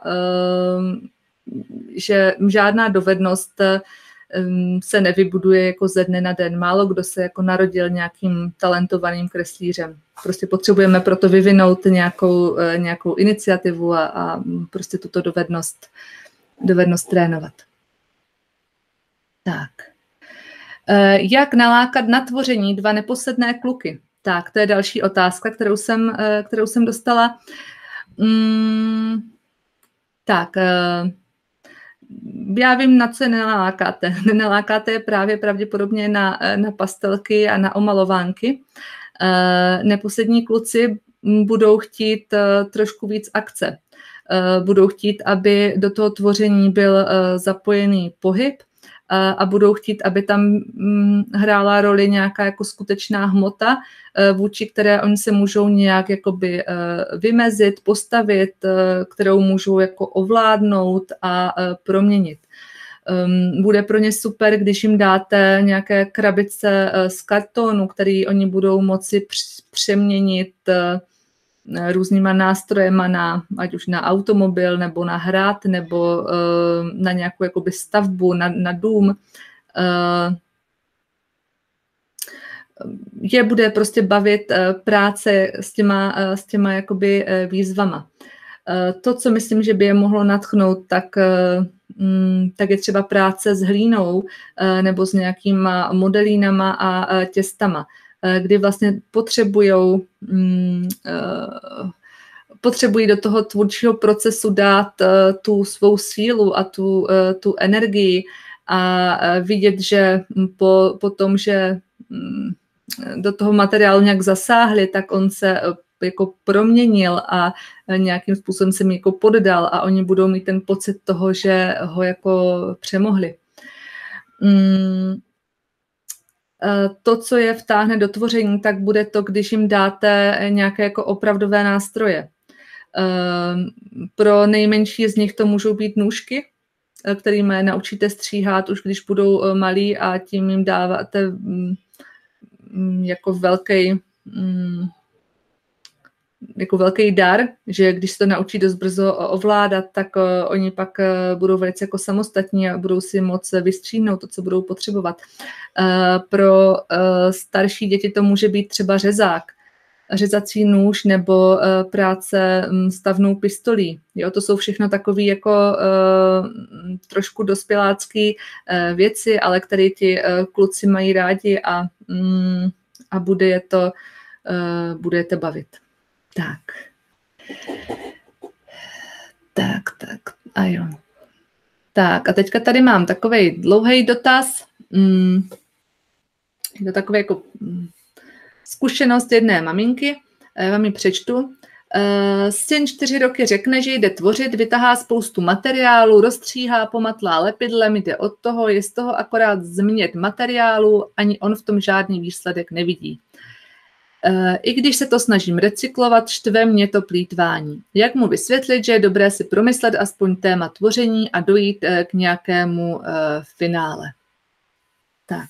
že žádná dovednost se nevybuduje jako ze dne na den. Málo kdo se jako narodil nějakým talentovaným kreslířem. Prostě potřebujeme proto vyvinout nějakou iniciativu a prostě tuto dovednost trénovat. Tak. Jak nalákat na tvoření 2 neposledné kluky? Tak, to je další otázka, kterou jsem dostala. Tak, já vím, na co je nenalákáte. Nenalákáte je právě pravděpodobně na pastelky a na omalovánky. Neposlední kluci budou chtít trošku víc akce. Budou chtít, aby do toho tvoření byl zapojený pohyb a budou chtít, aby tam hrála roli nějaká jako skutečná hmota, vůči které oni se můžou nějak jakoby vymezit, postavit, kterou můžou jako ovládnout a proměnit. Bude pro ně super, když jim dáte nějaké krabice z kartonu, které oni budou moci přeměnit různýma nástrojema, ať už na automobil, nebo na hrad, nebo na nějakou jakoby stavbu, na dům. Je bude prostě bavit práce s těma jakoby výzvama. To, co myslím, že by je mohlo nadchnout, tak je třeba práce s hlínou nebo s nějakýma modelínama a těstama, kdy vlastně potřebují do toho tvůrčího procesu dát tu svou sílu a tu energii a vidět, že po tom, že do toho materiálu nějak zasáhli, tak on se jako proměnil a nějakým způsobem se mi jako poddal a oni budou mít ten pocit toho, že ho jako přemohli. To, co je vtáhne do tvoření, tak bude to, když jim dáte nějaké jako opravdové nástroje. Pro nejmenší z nich to můžou být nůžky, kterými naučíte stříhat už když budou malí a tím jim dáváte jako velký dar, že když se to naučí dost brzo ovládat, tak oni pak budou velice jako samostatní a budou si moc vystříhnout to, co budou potřebovat. Pro starší děti to může být třeba řezák, řezací nůž nebo práce stavnou pistolí. Jo, to jsou všechno takové jako trošku dospělácké věci, ale které ti kluci mají rádi a bude je to bavit. Tak, a jo. Tak, a teďka tady mám takovej dlouhý dotaz. Je to takový jako zkušenost jedné maminky. Já vám ji přečtu. Syn 4 roky řekne, že jde tvořit, vytahá spoustu materiálu, rozstříhá, pomatlá lepidlem, jde od toho, je z toho akorát změnit materiálu, ani on v tom žádný výsledek nevidí. I když se to snažím recyklovat, štve mě to plýtvání. Jak mu vysvětlit, že je dobré si promyslet aspoň téma tvoření a dojít k nějakému finále? Tak.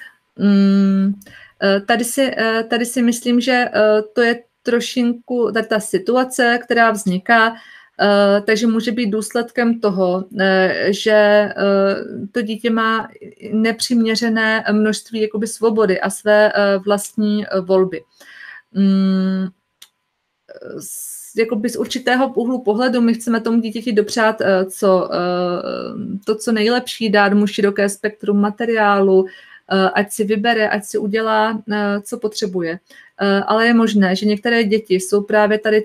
Tady si myslím, že to je trošinku ta situace, která vzniká, takže může být důsledkem toho, že to dítě má nepřiměřené množství jakoby svobody a své vlastní volby. Jakoby z určitého úhlu pohledu my chceme tomu dítěti dopřát co nejlepší, dát mu široké spektrum materiálu, ať si vybere, ať si udělá, co potřebuje. Ale je možné, že některé děti jsou právě tady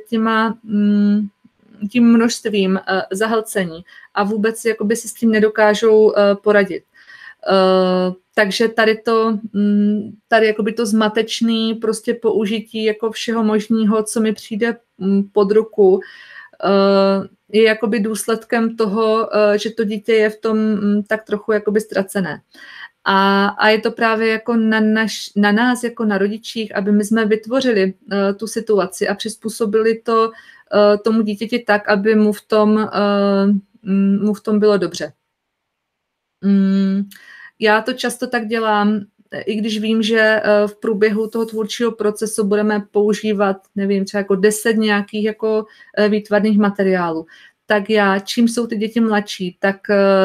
tím množstvím zahlcení a vůbec jakoby si s tím nedokážou poradit. Takže tady jakoby to zmatečné prostě použití jako všeho možného, co mi přijde pod ruku, je jakoby důsledkem toho, že to dítě je v tom tak trochu jakoby ztracené. A je to právě jako na nás, jako na rodičích, aby my jsme vytvořili tu situaci a přizpůsobili to tomu dítěti tak, aby mu v tom bylo dobře. Já to často tak dělám, i když vím, že v průběhu toho tvůrčího procesu budeme používat, nevím, třeba jako 10 nějakých jako výtvarných materiálů. Tak já, čím jsou ty děti mladší, tak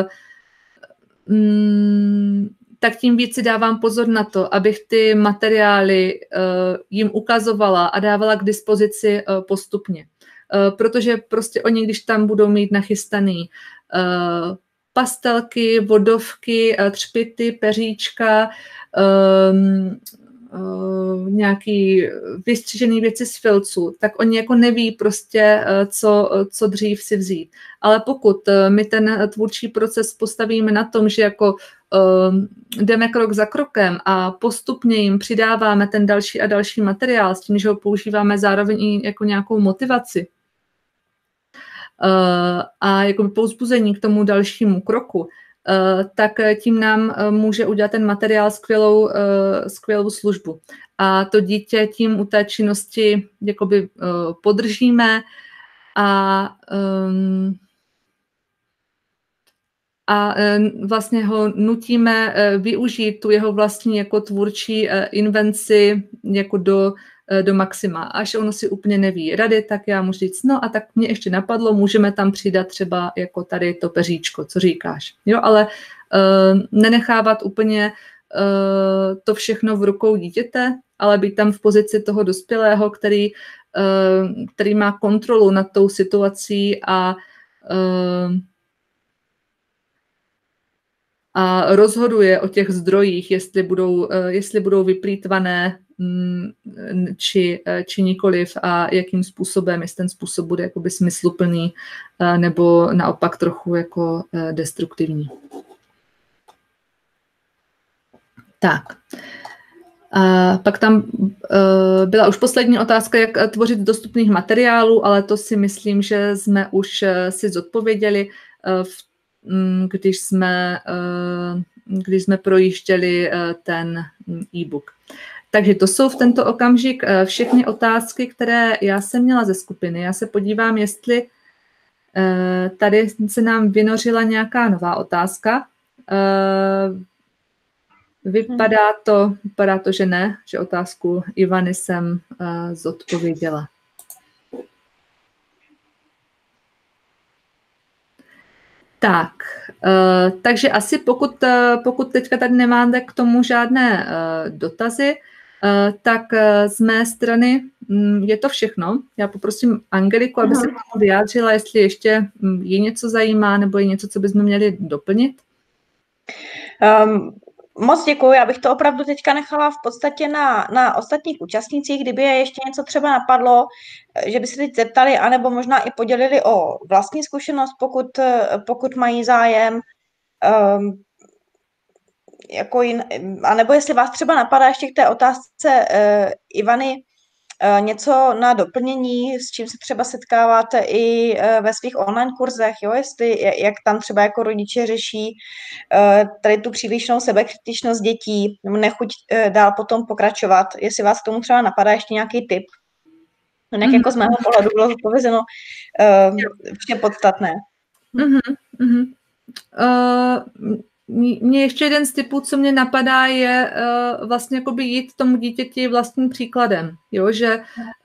tím víc si dávám pozor na to, abych ty materiály jim ukazovala a dávala k dispozici postupně. Protože prostě oni, když tam budou mít nachystaný pastelky, vodovky, třpyty, peříčka, nějaký vystřižený věci z filců, tak oni jako neví prostě, co dřív si vzít. Ale pokud my ten tvůrčí proces postavíme na tom, že jako jdeme krok za krokem a postupně jim přidáváme ten další a další materiál s tím, že ho používáme zároveň i jako nějakou motivaci a jako povzbuzení k tomu dalšímu kroku, tak tím nám může udělat ten materiál skvělou službu. A to dítě tím u té činnosti jakoby podržíme a vlastně ho nutíme využít tu jeho vlastní jako tvůrčí invenci jako do maxima. Až ono si úplně neví rady, tak já můžu říct, no a tak mě ještě napadlo, můžeme tam přidat třeba jako tady to peříčko, co říkáš. Jo, ale nenechávat úplně to všechno v rukou dítěte, ale být tam v pozici toho dospělého, který má kontrolu nad tou situací a rozhoduje o těch zdrojích, jestli budou vyplýtvané či nikoliv a jakým způsobem, jestli ten způsob bude jakoby smysluplný nebo naopak trochu jako destruktivní. Tak. Pak tam byla už poslední otázka, jak tvořit dostupných materiálů, ale to si myslím, že jsme už si zodpověděli, když jsme projížděli ten e-book. Takže to jsou v tento okamžik všechny otázky, které já jsem měla ze skupiny. Já se podívám, jestli tady se nám vynořila nějaká nová otázka. Vypadá to, že ne, že otázku Ivany jsem zodpověděla. Tak, takže asi pokud teďka tady nemáte k tomu žádné dotazy, tak z mé strany je to všechno. Já poprosím Angeliku, aby se k tomu vyjádřila, jestli ještě jí něco zajímá, nebo je něco, co bychom měli doplnit. Moc děkuji, já bych to opravdu teďka nechala v podstatě na ostatních účastnících, kdyby je ještě něco třeba napadlo, že by se teď zeptali, anebo možná i podělili o vlastní zkušenost, pokud mají zájem, anebo jestli vás třeba napadá ještě k té otázce Ivany něco na doplnění, s čím se třeba setkáváte i ve svých online kurzech, jo? Jak tam třeba jako rodiče řeší tady tu přílišnou sebekritičnost dětí, nebo nechuť dál potom pokračovat, jestli vás k tomu třeba napadá ještě nějaký tip. Jinak jako z mého pohledu bylo zodpovězeno vše podstatné. Mně ještě jeden z typů, co mě napadá, je vlastně jakoby jít tomu dítěti vlastním příkladem, jo? Že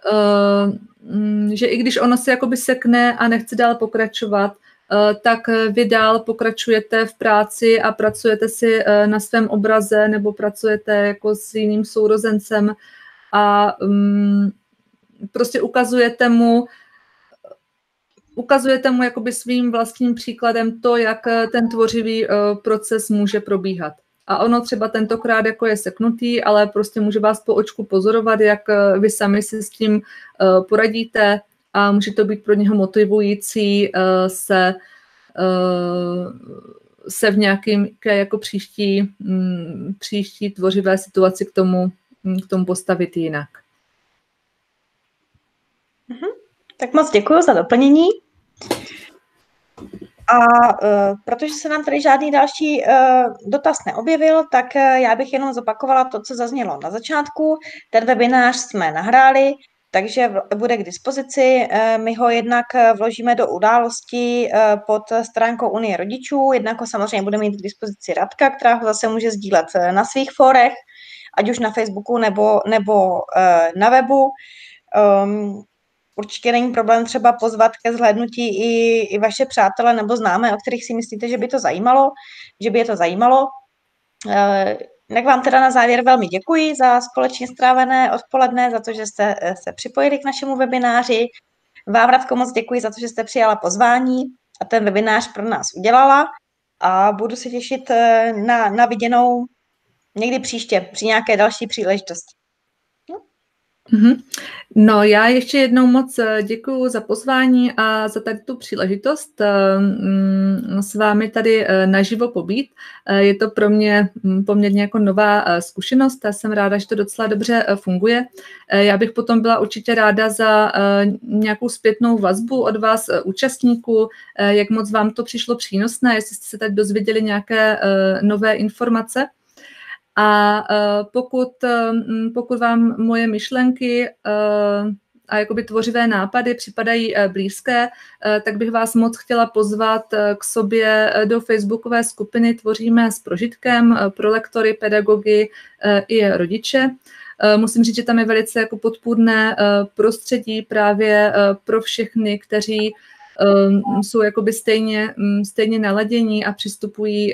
i když ono se jakoby sekne a nechce dál pokračovat, tak vy dál pokračujete v práci a pracujete si na svém obraze nebo pracujete jako s jiným sourozencem a prostě ukazujete mu jakoby svým vlastním příkladem to, jak ten tvořivý proces může probíhat. A ono třeba tentokrát jako je seknutý, ale prostě může vás po očku pozorovat, jak vy sami si s tím poradíte a může to být pro něho motivující se v nějakém jako příští tvořivé situaci k tomu postavit jinak. Tak moc děkuji za doplnění. A protože se nám tady žádný další dotaz neobjevil, tak já bych jenom zopakovala to, co zaznělo na začátku. Ten webinář jsme nahráli, takže bude k dispozici. My ho jednak vložíme do událostí pod stránkou Unie rodičů, jednak ho samozřejmě bude mít k dispozici Radka, která ho zase může sdílet na svých fórech, ať už na Facebooku nebo na webu. Určitě není problém třeba pozvat ke zhlédnutí i vaše přátele nebo známé, o kterých si myslíte, že by je to zajímalo. Tak vám teda na závěr velmi děkuji za společně strávené odpoledne, za to, že jste se připojili k našemu webináři. Vám, Radko, moc děkuji za to, že jste přijala pozvání a ten webinář pro nás udělala. a budu se těšit na viděnou někdy příště, při nějaké další příležitosti. No, já ještě jednou moc děkuju za pozvání a za tady tu příležitost s vámi tady naživo pobít. Je to pro mě poměrně jako nová zkušenost a jsem ráda, že to docela dobře funguje. Já bych potom byla určitě ráda za nějakou zpětnou vazbu od vás účastníků, jak moc vám to přišlo přínosné, jestli jste se tady dozvěděli nějaké nové informace. A pokud vám moje myšlenky a jakoby tvořivé nápady připadají blízké, tak bych vás moc chtěla pozvat k sobě do facebookové skupiny Tvoříme s prožitkem pro lektory, pedagogy i rodiče. Musím říct, že tam je velice jako podpůrné prostředí právě pro všechny, kteří jsou jakoby stejně naladění a přistupují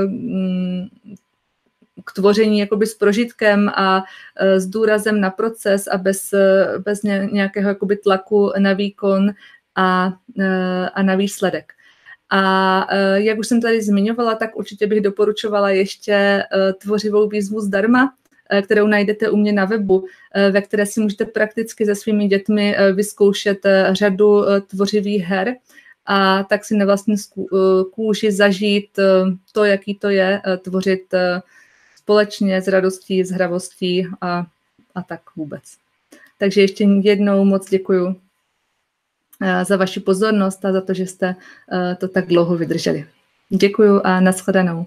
k tvoření jakoby s prožitkem a s důrazem na proces a bez nějakého jakoby tlaku na výkon a na výsledek. A jak už jsem tady zmiňovala, tak určitě bych doporučovala ještě tvořivou výzvu zdarma, kterou najdete u mě na webu, ve které si můžete prakticky se svými dětmi vyzkoušet řadu tvořivých her a tak si na vlastní kůži zažít to, jaký to je tvořit společně s radostí, s hravostí a tak vůbec. Takže ještě jednou moc děkuju za vaši pozornost a za to, že jste to tak dlouho vydrželi. Děkuju a nashledanou.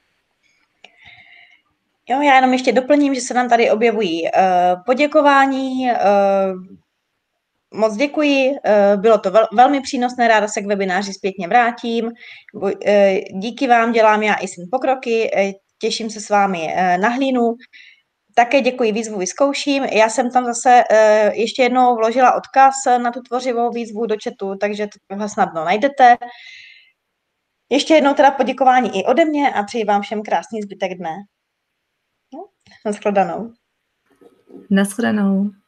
Jo, já jenom ještě doplním, že se nám tady objevují poděkování. Moc děkuji, bylo to velmi přínosné, ráda se k webináři zpětně vrátím. Díky vám dělám já i syn pokroky, těším se s vámi na hlínu. Také děkuji, výzvu vyzkouším. Já jsem tam zase ještě jednou vložila odkaz na tu tvořivou výzvu do chatu, takže to snadno najdete. Ještě jednou teda poděkování i ode mě a přeji vám všem krásný zbytek dne. Nashledanou. Nashledanou.